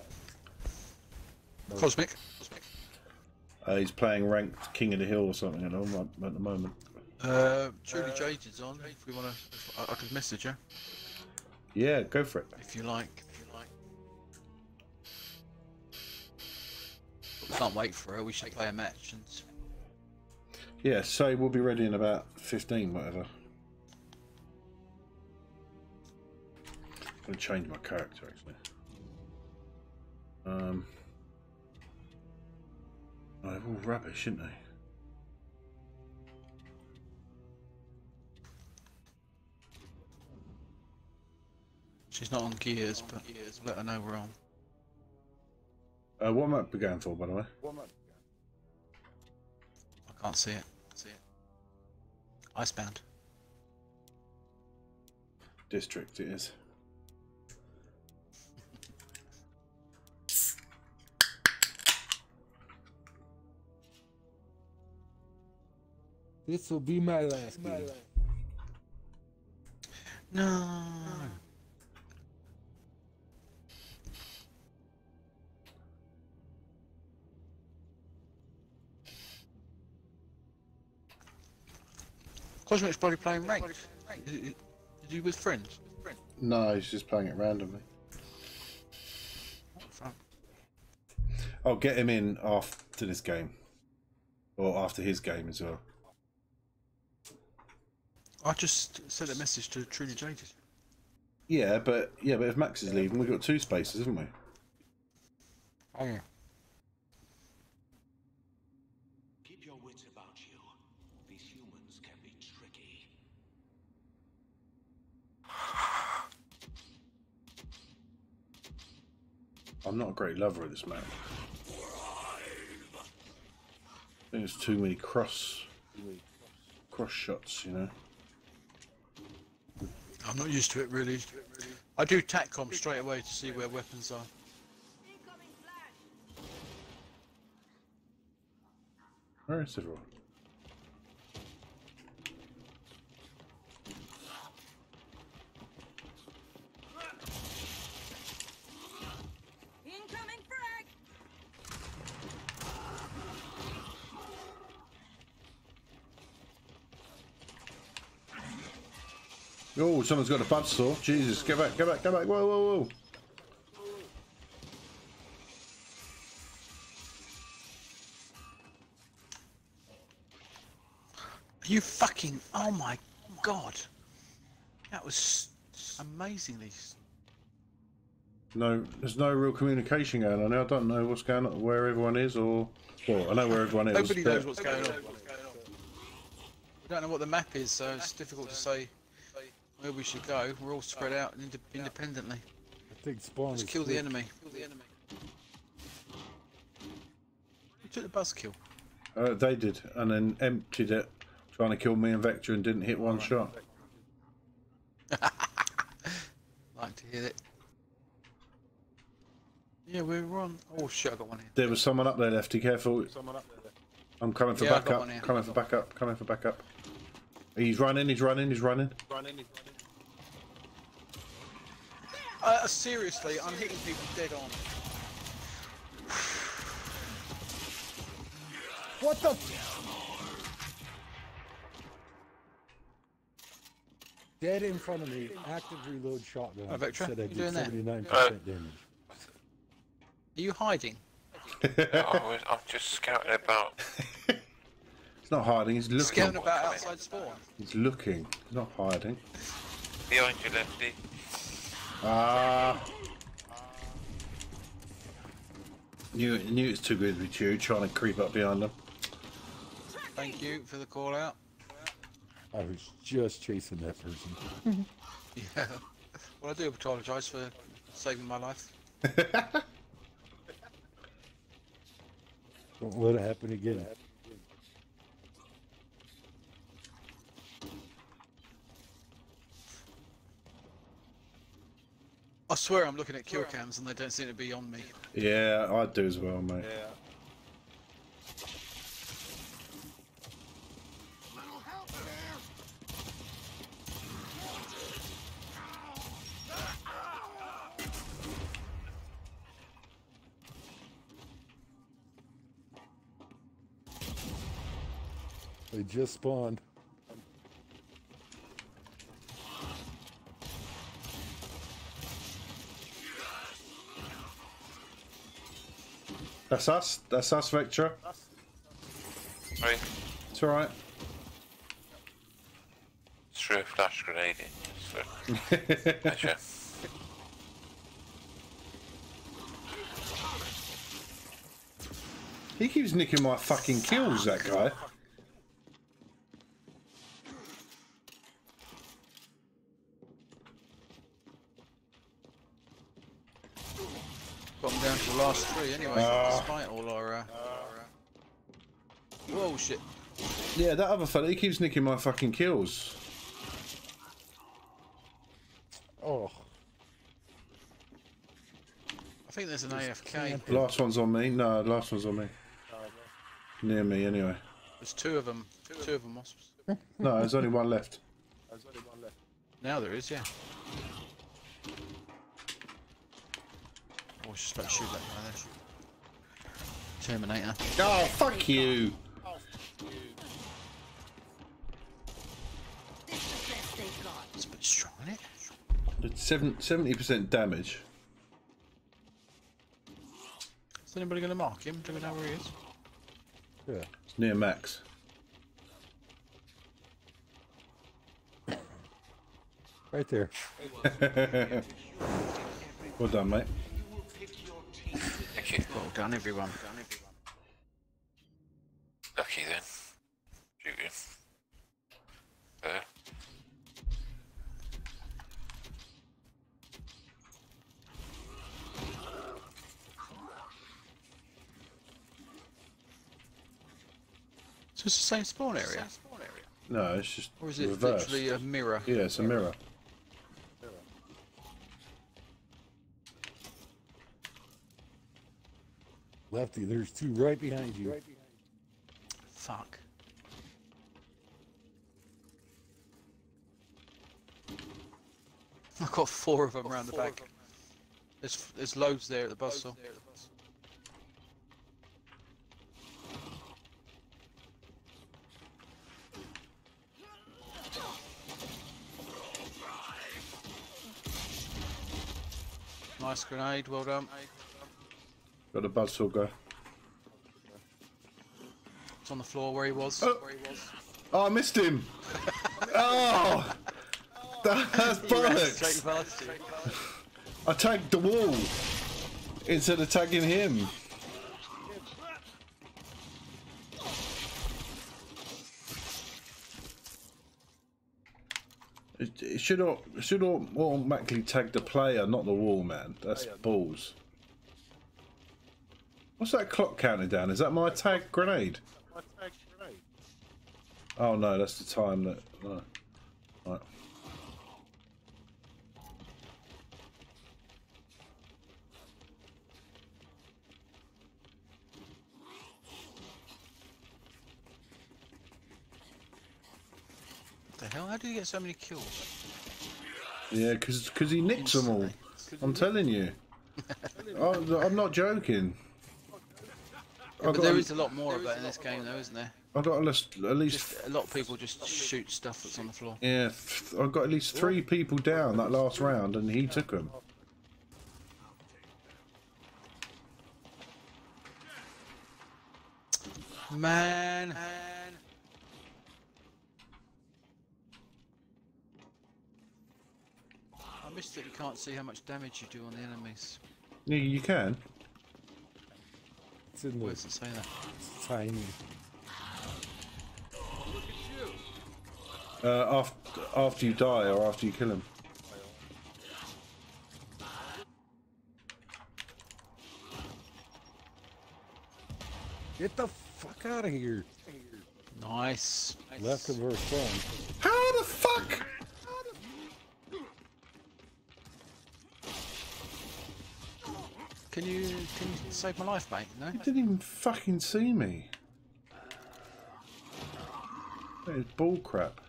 Cosmic. Uh, he's playing ranked King of the Hill or something at home at the moment. Uh, Truly Jaded's on. If we want to, I, I could message her. Yeah, go for it. If you like. If you like. We can't wait for her. We should play a match and. Yeah, so we'll be ready in about fifteen, whatever. I'm going to change my character, actually. Um, oh, they're all rubbish, aren't they? She's not on Gears, but let her know we're on. Uh, what map are we going for, by the way? I can't see it. See it. Icebound. District it is. This will be my last game. No. Cosmic's probably playing ranked. Is, is, is he with friends? No, he's just playing it randomly. I'll get him in after this game. Or after his game as well. I just sent a message to Truly Jaded. Yeah, but yeah, but if Max is leaving, we've got two spaces, haven't we? Oh yeah. Keep your wits about you. These humans can be tricky. I'm not a great lover of this map. I think there's too many cross cross shots, you know. I'm not used to it really. I do TACCOM straight away to see where weapons are. Where is everyone? Incoming frag. Oh, someone's got a buzzsaw. Jesus, get back, get back, get back. Whoa, whoa, whoa. You fucking, oh my god. That was amazingly. No, there's no real communication going on. I don't know what's going on, where everyone is, or well, I know where everyone is. Nobody but... knows what's going on. We don't know what the map is, so it's difficult to say where we should go. We're all spread out ind independently. I think spawn Let's is kill the quick. enemy. Kill the enemy. Who took the buzzkill? Uh, they did, and then emptied it, trying to kill me and Vector, and didn't hit one shot. Like to hear it. Yeah, we're on. Oh shit, I got one here. There was someone up there, Lefty. Careful. Someone up there. I'm coming for Yeah, I've got backup. one here. Coming for backup. Coming for backup. He's running. He's running. He's running. Running, he's running. Uh, seriously, I'm hitting people dead on. What the? Dead in front of me. Active reload shotgun. Oh, Vectra, Said I you did doing there? seventy-nine percent damage. Are you hiding? No, I was, I'm just scouting about. He's not hiding. He's looking. Scouting about outside spawn. He's looking. He's not hiding. Behind you, Lefty. Ah. Knew it, knew it's too good to be true. Trying to creep up behind them. Thank you for the call out. I was just chasing that person. Yeah. Well, I do apologise for saving my life. Don't let it happen again. I swear I'm looking at kill cams and they don't seem to be on me. Yeah, I do as well, mate. Yeah. They just spawned. That's us. That's us, Vector. Right. It's alright. Threw a flash grenade in. So, measure. He keeps nicking my fucking kills, that guy. Got them down to the last three anyway, Ah. despite all our... Uh, our uh... Whoa, shit. Yeah, that other fella, he keeps nicking my fucking kills. Oh. I think there's an A F K. Last one's on me. No, last one's on me. Near me, anyway. There's two of them. Two of them, wasps. No, there's only one left. There's only one left. Now there is, yeah. I was just about to shoot that guy there. Terminator. Oh, fuck you! It's a bit strong, isn't it? It's seventy percent damage. Is anybody going to mark him? Do we know where he is? Yeah. It's near Max. Right there. Well done, mate. Thank you. Well done, everyone. Lucky then. Shooting. There. So it's the same spawn area? No, it's just Or is it reversed. literally a mirror? Yeah, it's a mirror. Lefty, there's two right behind you. Fuck. I've got four of them around the back. There's, there's loads there at the buzzsaw. Nice grenade, well done. Got the buzzsaw go. It's on the floor where he was. Oh. Where he was. Oh, I missed him! Oh! That's bollocks! Straight past you. I tagged the wall instead of tagging him. It, it should au- it should au- automatically tag the player, not the wall, man. That's balls. What's that clock counting down? Is that my tag grenade? My tag grenade. Oh no, that's the time that. No. Right. What the hell? How do you get so many kills? Yeah, because because he nicks them all. I'm telling you. I'm, I'm not joking. Yeah, but there is a lot more of that in this game, though, isn't there? I've got at least, at least Just a lot of people just shoot stuff that's on the floor. yeah, I've got at least three people down that last round, and he took them. Man. I missed that you can't see how much damage you do on the enemies. Yeah, you can. It's in Where the does it say that? tiny. Uh, after, after you die or after you kill him. Get the fuck out of here. Nice. Left of her phone. How the fuck? Can you can you save my life, mate? No. He didn't even fucking see me. That is bull crap.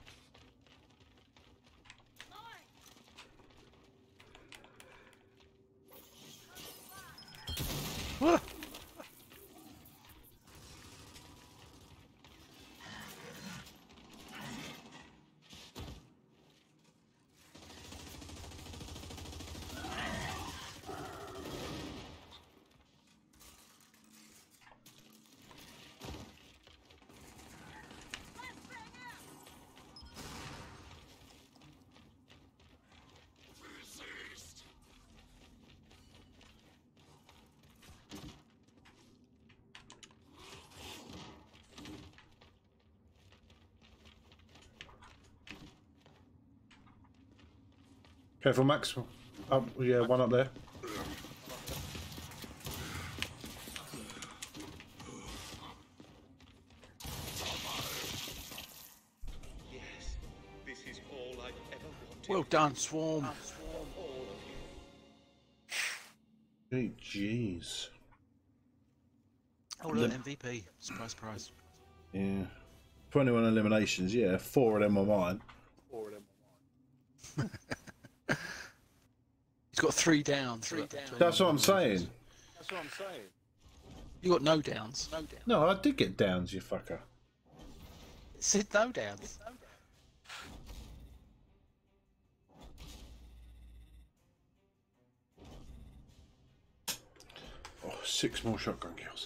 Careful, Max. Up, yeah, one up there. Yes, this is all I've ever wanted. Well done, Swarm. Hey, jeez. Oh, look, M V P. Surprise, surprise. Yeah. twenty-one eliminations, yeah. Four of them are mine. Four of them. He's got three downs. Three downs. That's what I'm saying. That's what I'm saying. You got no downs. No downs. No, I did get downs, you fucker. It said no downs. Oh, six more shotgun kills.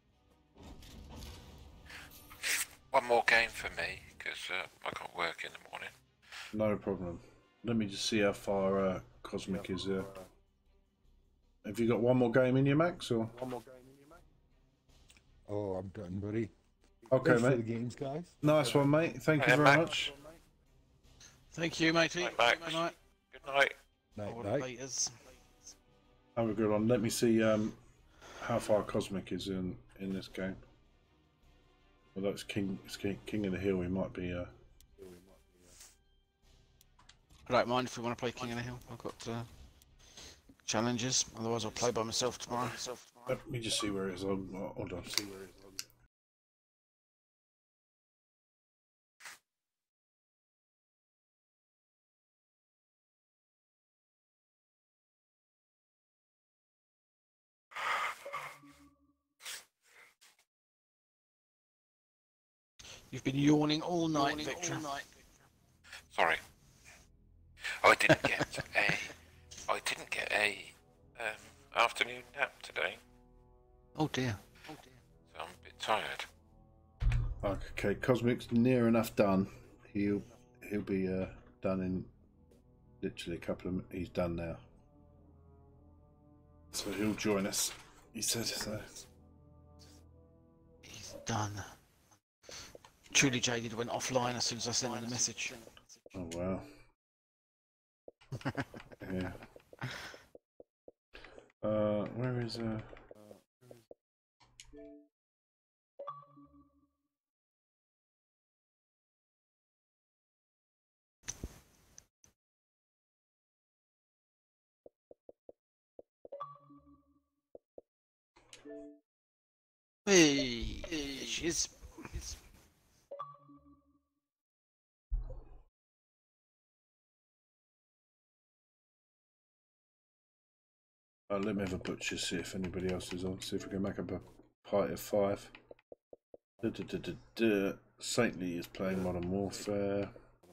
One more game for me, because uh, I got work in the morning. No problem. Let me just see how far uh, Cosmic is there. Have you got one more game in you, Max? Or One more game in you, mate? Oh, I'm done, buddy. okay, Thanks mate. for the games, guys. Nice one, mate. Thank you Yeah, very Max. much. Thank you, matey. Night, Max. Good night. Good night. Night, All the night. betas. Have a good one. Let me see um, how far Cosmic is in in this game. Although it's King, it's King, King of the Hill, he might be. Uh... I don't mind if we want to play King of the Hill. I've got uh, challenges. Otherwise, I'll play by myself tomorrow. Let me just see where it is. Hold hold on. See where it is. You've been yawning all night, Victor. Sorry. I didn't get a. I didn't get a um, afternoon nap today, Oh dear. Oh dear. so I'm a bit tired. Okay, Cosmic's near enough done. He'll he'll be uh, done in literally a couple of. He's done now, so he'll join us. He says so. He's done. Truly jaded went offline as soon as I sent him the message. Oh wow. Yeah. Uh, where is uh? Hey, there she is. Uh, let me have a butcher, see if anybody else is on. See if we can make up a party of five. Da, da, da, da, da. Saintly is playing Modern Warfare.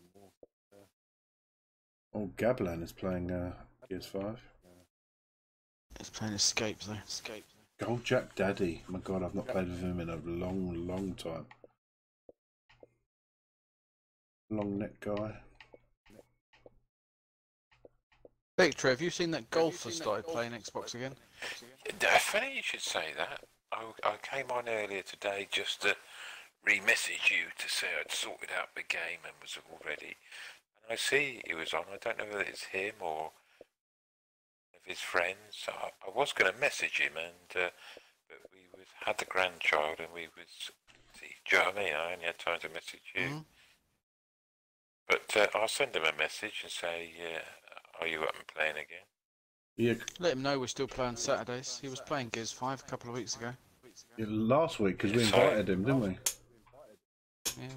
Oh, Gablan is playing uh, P S five. He's playing Escape though. Escape. Gold Jack Daddy. My God, I've not played with him in a long, long time. Long neck guy. Victor, have you seen that golfer started playing Xbox again? Yeah, funny you should say that. I, I came on earlier today just to re-message you to say I'd sorted out the game and was all ready. And I see he was on. I don't know whether it's him or of his friends. I, I was going to message him, and uh, but we was, had the grandchild, and we was. See, do you know what I mean? I only had time to message you. Mm-hmm. But uh, I'll send him a message and say, yeah, are you up and playing again? Yeah. Let him know we're still playing Saturdays. He was playing Gears five a couple of weeks ago. Yeah, last week, because we invited him, didn't we? Yeah.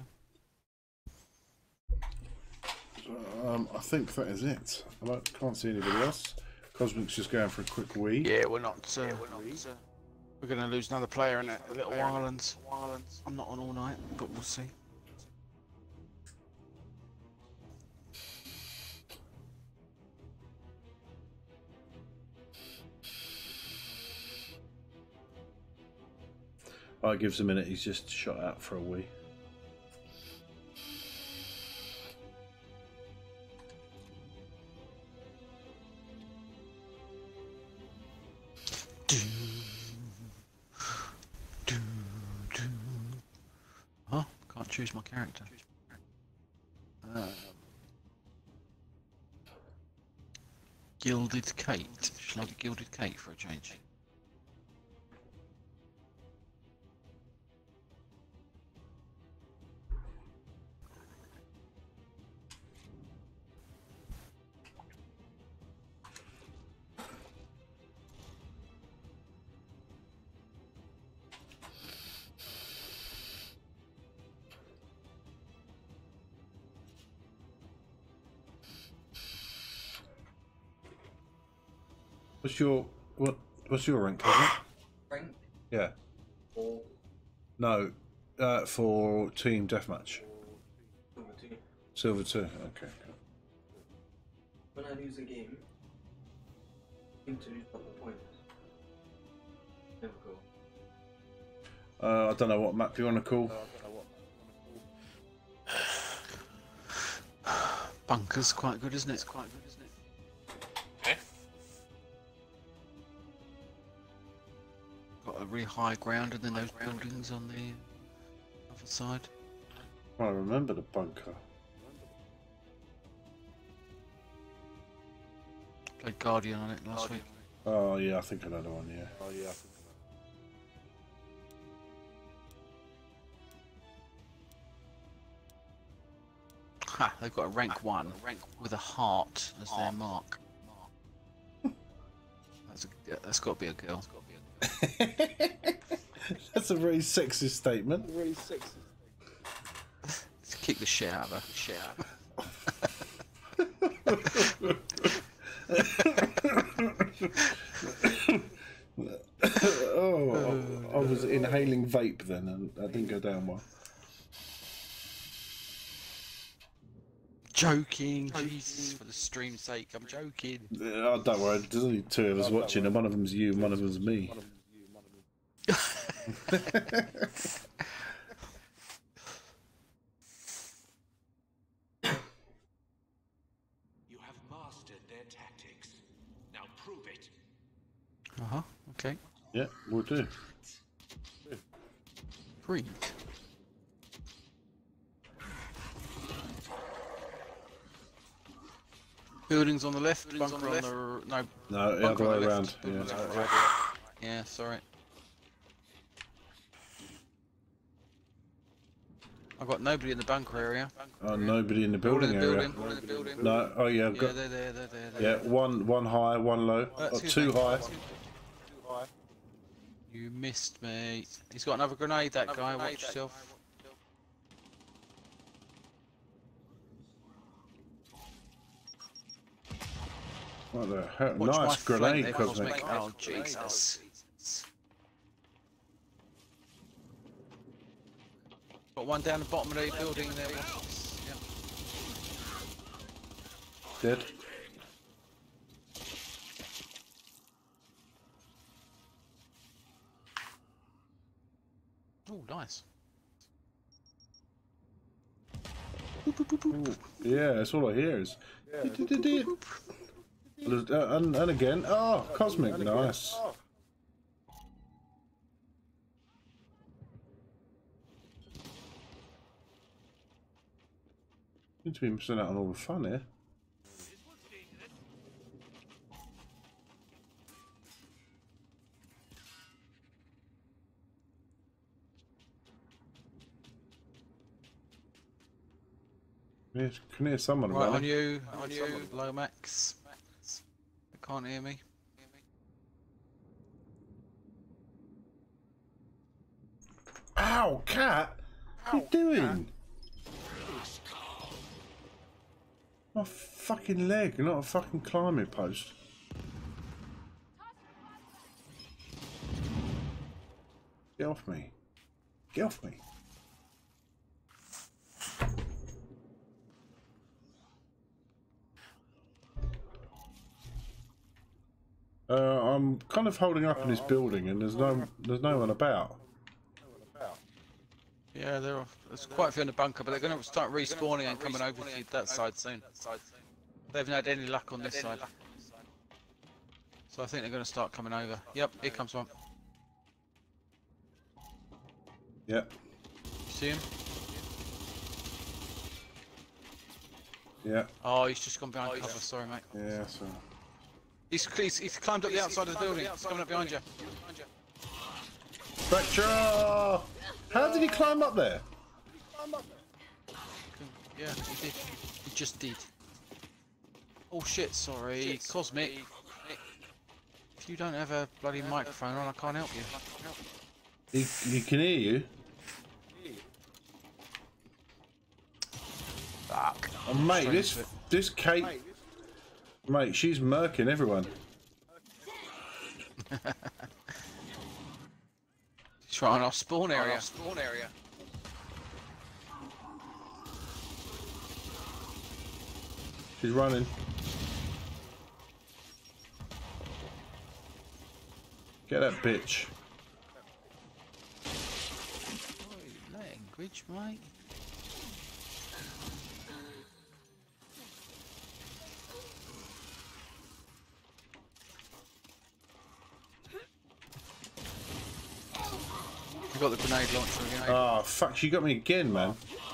Um, I think that is it. I don't, can't see anybody else. Cosmic's just going for a quick wee. Yeah, we're not. Uh, yeah, we're not. Uh, we're going to lose another player in a little while, and I'm not on all night, but we'll see. Oh, it gives a minute. He's just shot out for a wee. Huh? Can't choose my character. Uh, Gilded Kate. Shall I get Gilded Kate for a change? What's your what? What's your rank? Is it? Rank? Yeah. Four. No, uh, for team deathmatch. Silver two. Silver two. Okay. Cool. When I lose a game, I seem to lose up the points. Never go. Uh, I don't know what map you want to call. Bunker's quite good, isn't it? It's quite good, isn't it? Okay. Got a really high ground, and then those buildings on the other side. I remember the bunker. Played Guardian on it last week. Oh yeah, I think I know the one. Yeah. Oh yeah. I think Ha! They've got a rank one with a heart as their mark. That's a, that's got to be a girl. That's a very sexist statement. Very sexy. Let's kick the shit out of her. Shit out of her. Oh, I, I was inhaling vape then, and that didn't go down well. Joking, Jesus, for the stream's sake, I'm joking. Oh, don't worry, there's only two of us watching, and one of them's you, and one of them's me. You have mastered their tactics. Now prove it. Uh huh. Okay. Yeah, we'll do. Great. Buildings on the left, Buildings bunker on the, on the no. No, the other way around. Yeah. Right. Yeah, sorry. I've got nobody in the bunker area. Oh, nobody in the building in the area. Building, all in the building. No, oh yeah, I've yeah, got. They're there, they're there, they're Yeah, there. one, one high, one low, Uh, oh, two high. Too high. You missed me. He's got another grenade. That another guy. Grenade, watch that yourself. Guy. What the hell? Watch Nice grenade, Cosmic. Cosmic. Oh, Jesus. Got one down the bottom of the building there. Yeah. Dead. Oh, nice. Ooh, yeah, that's all I hear is. Yeah. Uh, and, and again, oh, Cosmic, and nice. Again. Oh. Seem to be missing out on all the fun here. Yeah, can hear someone Right, about on it. you, on you, low max. They can't hear me. Ow, cat! What are you doing? My fucking leg, not a fucking climbing post. Get off me. Get off me. Uh, I'm kind of holding up in this building, and there's no, there's no one about. Yeah, there are, there's quite a few in the bunker, but they're going to start respawning and coming over to that side soon. They haven't had any luck on this side. So I think they're going to start coming over. Yep, here comes one. Yep. See him? Yeah. Oh, he's just gone behind cover, sorry mate. Yeah, so. He's, he's, he's climbed up the outside of the building, he's coming up behind you. Spectre! How did he climb up there? Yeah, he did. He just did. Oh shit, sorry. Cosmic. If you don't have a bloody microphone on, I can't help you. He, he can hear you. Fuck. Oh, mate, this, this Kate... Mate, she's murking everyone. She's right on our spawn area. Our spawn area. She's running. Get that bitch. Oi, language, mate. You got the grenade launcher again. Oh fuck! She got me again, man.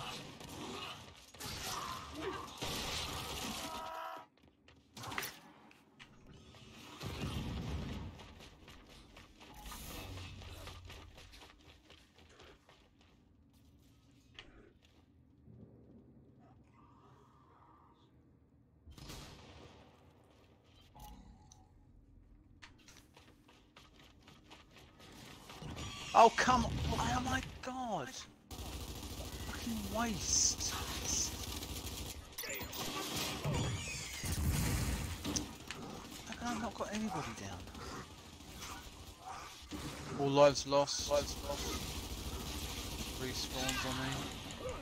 Oh come on! Oh my god! Fucking waste! How come I've not got anybody down? All lives lost. Lives lost. Respawns on me.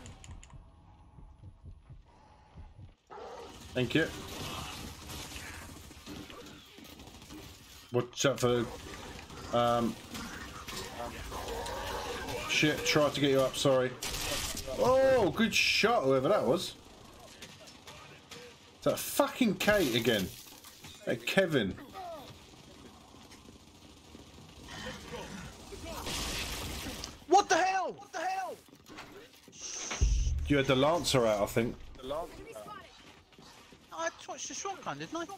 Thank you. Watch out for um. Shit, tried to get you up, sorry. Oh, good shot, whoever that was. Is that fucking Kate again? Hey, Kevin. What the hell? What the hell? You had the Lancer out, I think. The Lancer out. I touched the shotgun, didn't I?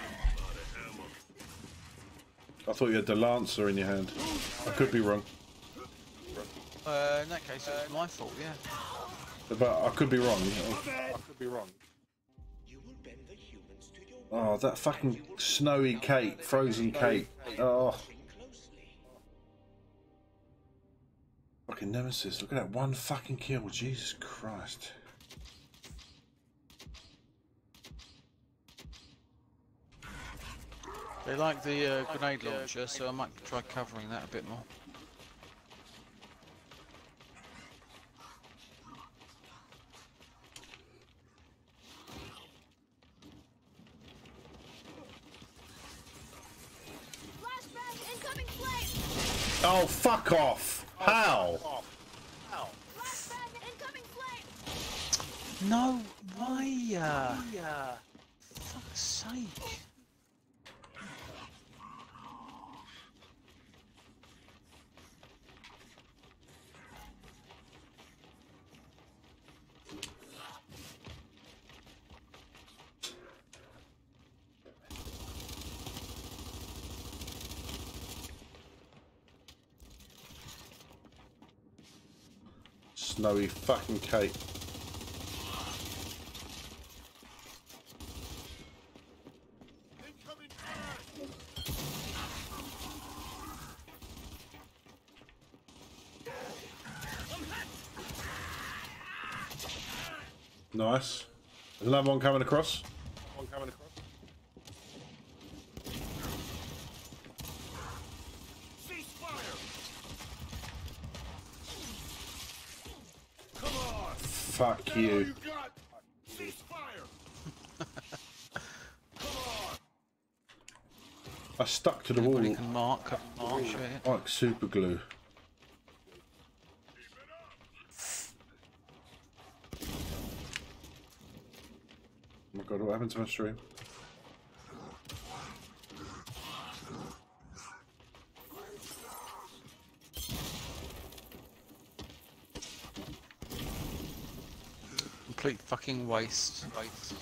I thought you had the Lancer in your hand. I could be wrong. Uh, in that case, it's my fault, yeah. But I could be wrong. I could be wrong. Oh, that fucking snowy Kate, frozen Kate. Oh. Fucking Nemesis, look at that one fucking kill, Jesus Christ. They like the uh, grenade launcher, so I might try covering that a bit more. Oh, fuck off! How? No way! Uh, fuck's sake! snowy fucking cape. Nice. There's another one coming across. One coming across. Fuck you. I stuck to the wall. You can mark, mark like super glue. Oh my god, what happened to my stream? Complete fucking waste. Waste.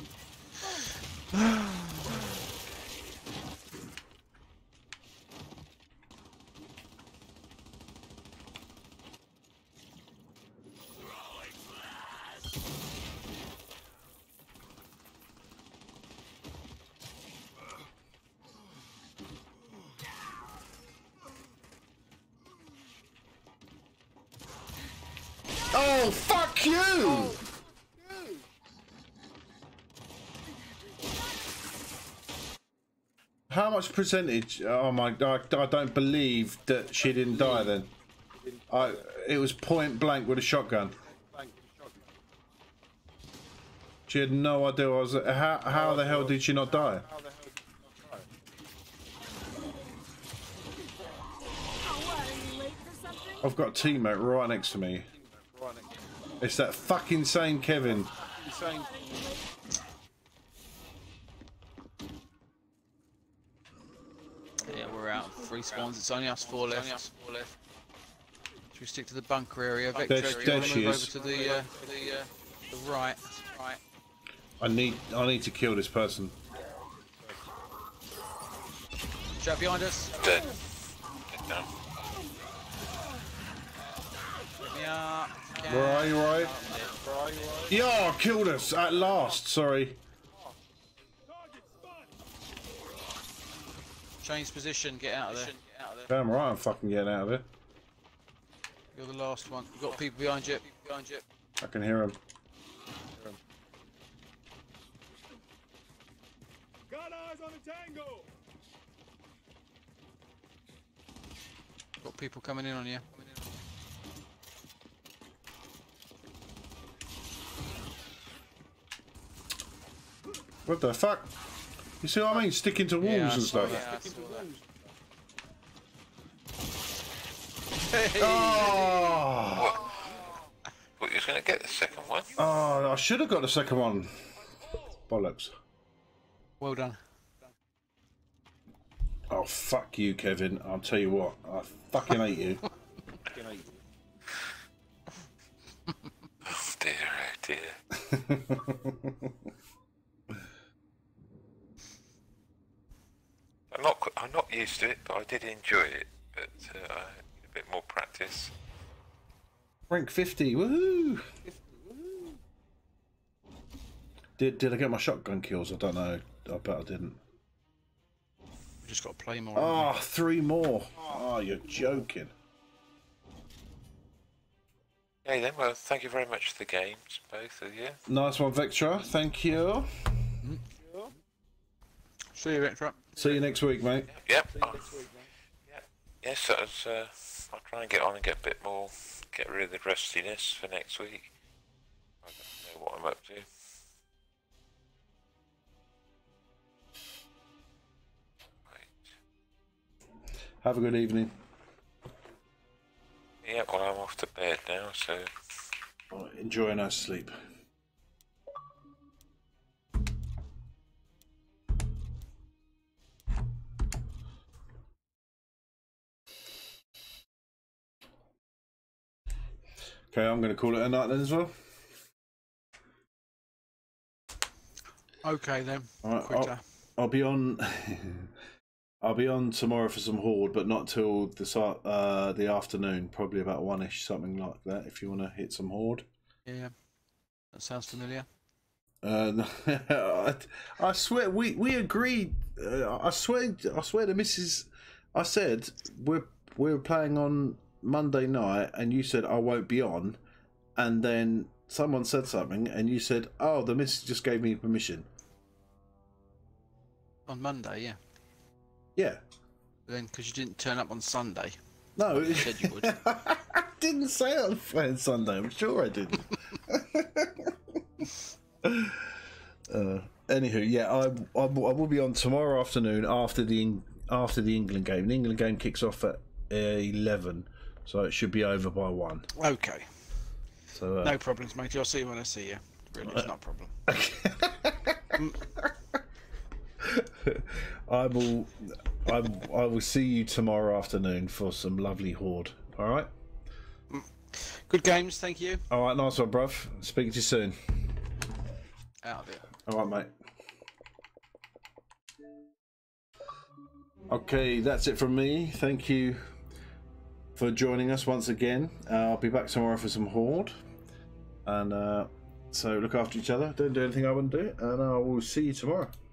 Oh, fuck you! Oh. How much percentage? Oh my god, I don't believe that she didn't die then. I, it was point blank with a shotgun. She had no idea I was. How, how the hell did she not die? I've got a teammate right next to me. It's that fucking same Kevin. Yeah, we're out. Three spawns. It's only us four left. Should we stick to the bunker area? Vector, There, do you there want to she move is. over to the, uh, the, uh, the right? Right. I need, I need to kill this person. Shut behind us. Dead. Dead now. Yeah. Where are you, right? Yeah, killed us at last. Sorry. Change position. Get out of there. Get out of there. Damn right, I'm fucking getting out of here. You're the last one. You've got people behind you. Behind you. I can hear him. Got eyes on the tango. Got people coming in on you. What the fuck? You see what I mean? Sticking to walls Yeah, and stuff. Yeah, I saw that. Hey. Oh. What? What, you was going to get the second one? Oh, I should have got the second one. Bollocks. Well done. Oh, fuck you, Kevin. I'll tell you what. I fucking hate you. Oh dear, oh dear. I'm not, I'm not used to it, but I did enjoy it. But uh, I need a bit more practice. Rank fifty, woohoo! Did did I get my shotgun kills? I don't know. I bet I didn't. We just got to play more. Oh, three more. Oh, you're joking. Okay then, well, thank you very much for the games, both of you. Nice one, Vectra. Thank you. Mm-hmm. See you, Vectra. See you next week, mate. Yep. Oh, yeah. Yes, that was, uh, I'll try and get on and get a bit more, get rid of the rustiness for next week. I don't know what I'm up to. Have a good evening. Yeah, well, I'm off to bed now, so... Oh, enjoy a nice sleep. Okay, I'm going to call it a night then as well. Okay then. All right, Quicker. I'll, I'll be on... I'll be on tomorrow for some Horde, but not till the uh, the afternoon, probably about one-ish, something like that, if you want to hit some Horde. Yeah, that sounds familiar. Uh, I, I swear, we, we agreed, uh, I swear, I swear the missus, I said, we're, we're playing on Monday night, and you said, I won't be on, and then someone said something, and you said, oh, the missus just gave me permission. On Monday, yeah. Yeah. Then, because you didn't turn up on Sunday. No, you said you would. I didn't say I was playing Sunday. I'm sure I didn't. uh, anywho, yeah, I, I, I will be on tomorrow afternoon after the after the England game. The England game kicks off at eleven, so it should be over by one. Okay. So uh, no problems, mate. I'll see you when I see you. Really, it's not a problem. I will, I, I will see you tomorrow afternoon for some lovely Horde. All right. Good games, thank you. All right, nice one, bruv. Speak to you soon. Out of it. All right, mate. Okay, that's it from me. Thank you for joining us once again. Uh, I'll be back tomorrow for some Horde, and uh, so look after each other. Don't do anything I wouldn't do, and I will see you tomorrow.